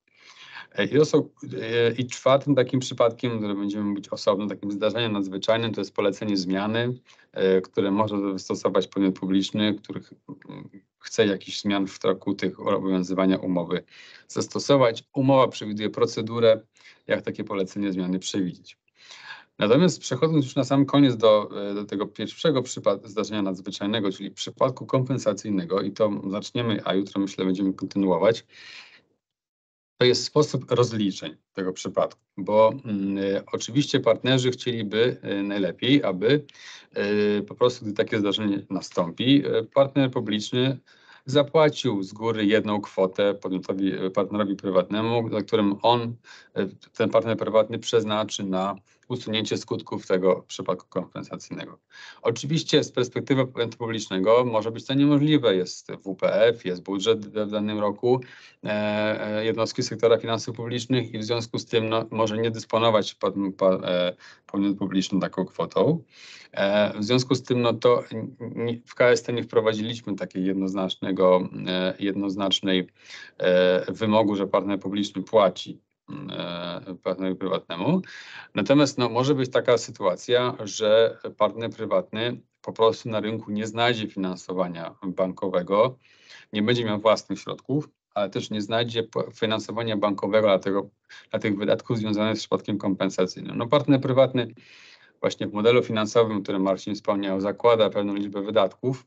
I czwartym takim przypadkiem, który będziemy mówić osobno, takim zdarzeniem nadzwyczajnym, to jest polecenie zmiany, które może wystosować podmiot publiczny, który chce jakichś zmian w toku tych obowiązywania umowy zastosować. Umowa przewiduje procedurę, jak takie polecenie zmiany przewidzieć. Natomiast przechodząc już na sam koniec do tego pierwszego zdarzenia nadzwyczajnego, czyli przypadku kompensacyjnego, i to zaczniemy, a jutro myślę będziemy kontynuować, to jest sposób rozliczeń tego przypadku, bo oczywiście partnerzy chcieliby najlepiej, aby po prostu, gdy takie zdarzenie nastąpi, partner publiczny zapłacił z góry jedną kwotę partnerowi prywatnemu, za którym ten partner prywatny przeznaczy na usunięcie skutków tego przypadku kompensacyjnego. Oczywiście z perspektywy podmiotu publicznego może być to niemożliwe. Jest WPF, jest budżet w danym roku jednostki sektora finansów publicznych i w związku z tym może nie dysponować podmiot publiczny taką kwotą. W związku z tym to w KST nie wprowadziliśmy takiej jednoznacznej wymogu, że partner publiczny płaci partnerowi prywatnemu. Natomiast może być taka sytuacja, że partner prywatny po prostu na rynku nie znajdzie finansowania bankowego, nie będzie miał własnych środków, ale też nie znajdzie finansowania bankowego dla tych wydatków związanych z przypadkiem kompensacyjnym. Partner prywatny właśnie w modelu finansowym, który Marcin wspomniał, zakłada pewną liczbę wydatków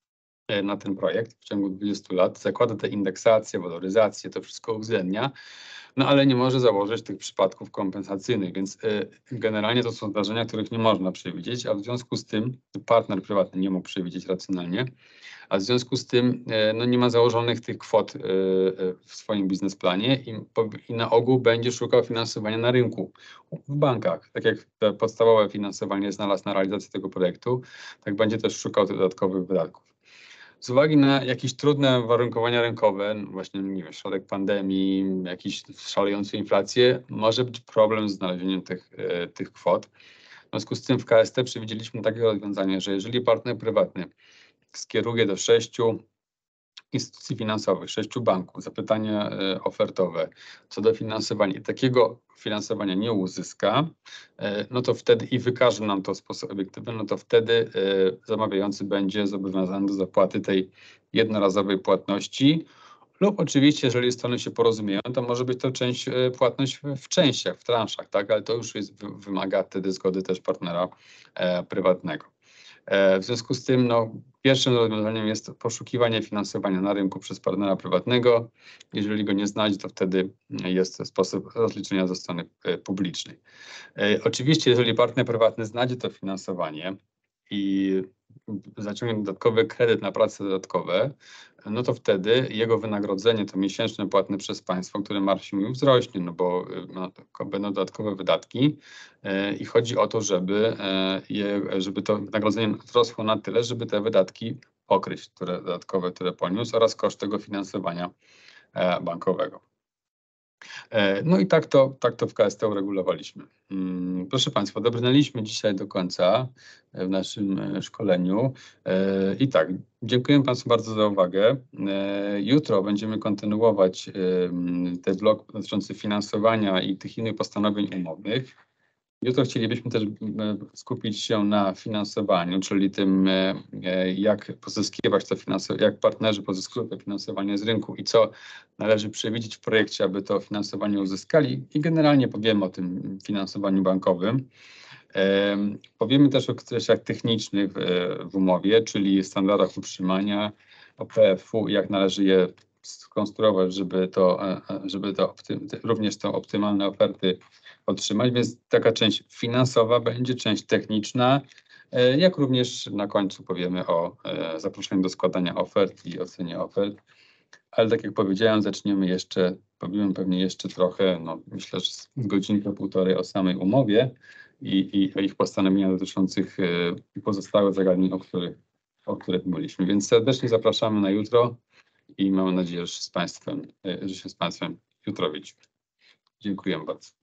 na ten projekt w ciągu 20 lat, zakłada te indeksacje, waloryzacje, to wszystko uwzględnia, ale nie może założyć tych przypadków kompensacyjnych, więc generalnie to są zdarzenia, których nie można przewidzieć, a w związku z tym partner prywatny nie mógł przewidzieć racjonalnie, a w związku z tym nie ma założonych tych kwot w swoim biznesplanie i na ogół będzie szukał finansowania na rynku, w bankach. Tak jak podstawowe finansowanie znalazł na realizację tego projektu, tak będzie też szukał dodatkowych wydatków. Z uwagi na jakieś trudne warunkowania rynkowe, właśnie nie wiem, środek pandemii, jakieś szalejącą inflację, może być problem z znalezieniem tych kwot. W związku z tym w KST przewidzieliśmy takie rozwiązanie, że jeżeli partner prywatny skieruje do 6 instytucji finansowych, 6 banków zapytanie ofertowe co do finansowania i takiego finansowania nie uzyska, to wtedy i wykaże nam to w sposób obiektywny, to wtedy zamawiający będzie zobowiązany do zapłaty tej jednorazowej płatności lub oczywiście, jeżeli strony się porozumieją, to może być to płatność w częściach, w transzach, tak? Ale to już wymaga wtedy zgody też partnera prywatnego. W związku z tym pierwszym rozwiązaniem jest poszukiwanie finansowania na rynku przez partnera prywatnego. Jeżeli go nie znajdzie, to wtedy jest sposób rozliczenia ze strony publicznej. Oczywiście, jeżeli partner prywatny znajdzie to finansowanie i zaciągnie dodatkowy kredyt na prace dodatkowe, to wtedy jego wynagrodzenie, to miesięczne płatne przez państwo, które Marcin mówił, wzrośnie, bo będą dodatkowe wydatki i chodzi o to, żeby to wynagrodzenie wzrosło na tyle, żeby te wydatki pokryć, dodatkowe, które poniósł, oraz koszt tego finansowania bankowego. I tak to w KST uregulowaliśmy. Proszę Państwa, dobrnęliśmy dzisiaj do końca w naszym szkoleniu. I tak, dziękuję Państwu bardzo za uwagę. Jutro będziemy kontynuować ten blok dotyczący finansowania i tych innych postanowień umownych. Jutro chcielibyśmy też skupić się na finansowaniu, czyli tym, jak pozyskiwać to finansowanie, jak partnerzy pozyskują to finansowanie z rynku i co należy przewidzieć w projekcie, aby to finansowanie uzyskali. I generalnie powiemy o tym finansowaniu bankowym. Powiemy też o kwestiach technicznych w umowie, czyli standardach utrzymania OPF-u, jak należy je skonstruować, żeby również te optymalne oferty otrzymać, więc taka część finansowa będzie, część techniczna, jak również na końcu powiemy o zaproszeniu do składania ofert i ocenie ofert. Ale tak jak powiedziałem, powiemy pewnie jeszcze trochę, myślę, że z godzinkę, półtorej o samej umowie i o ich postanowieniach dotyczących pozostałych zagadnień, o których mówiliśmy. Więc serdecznie zapraszamy na jutro i mamy nadzieję, że się z Państwem jutro widzimy. Dziękuję bardzo.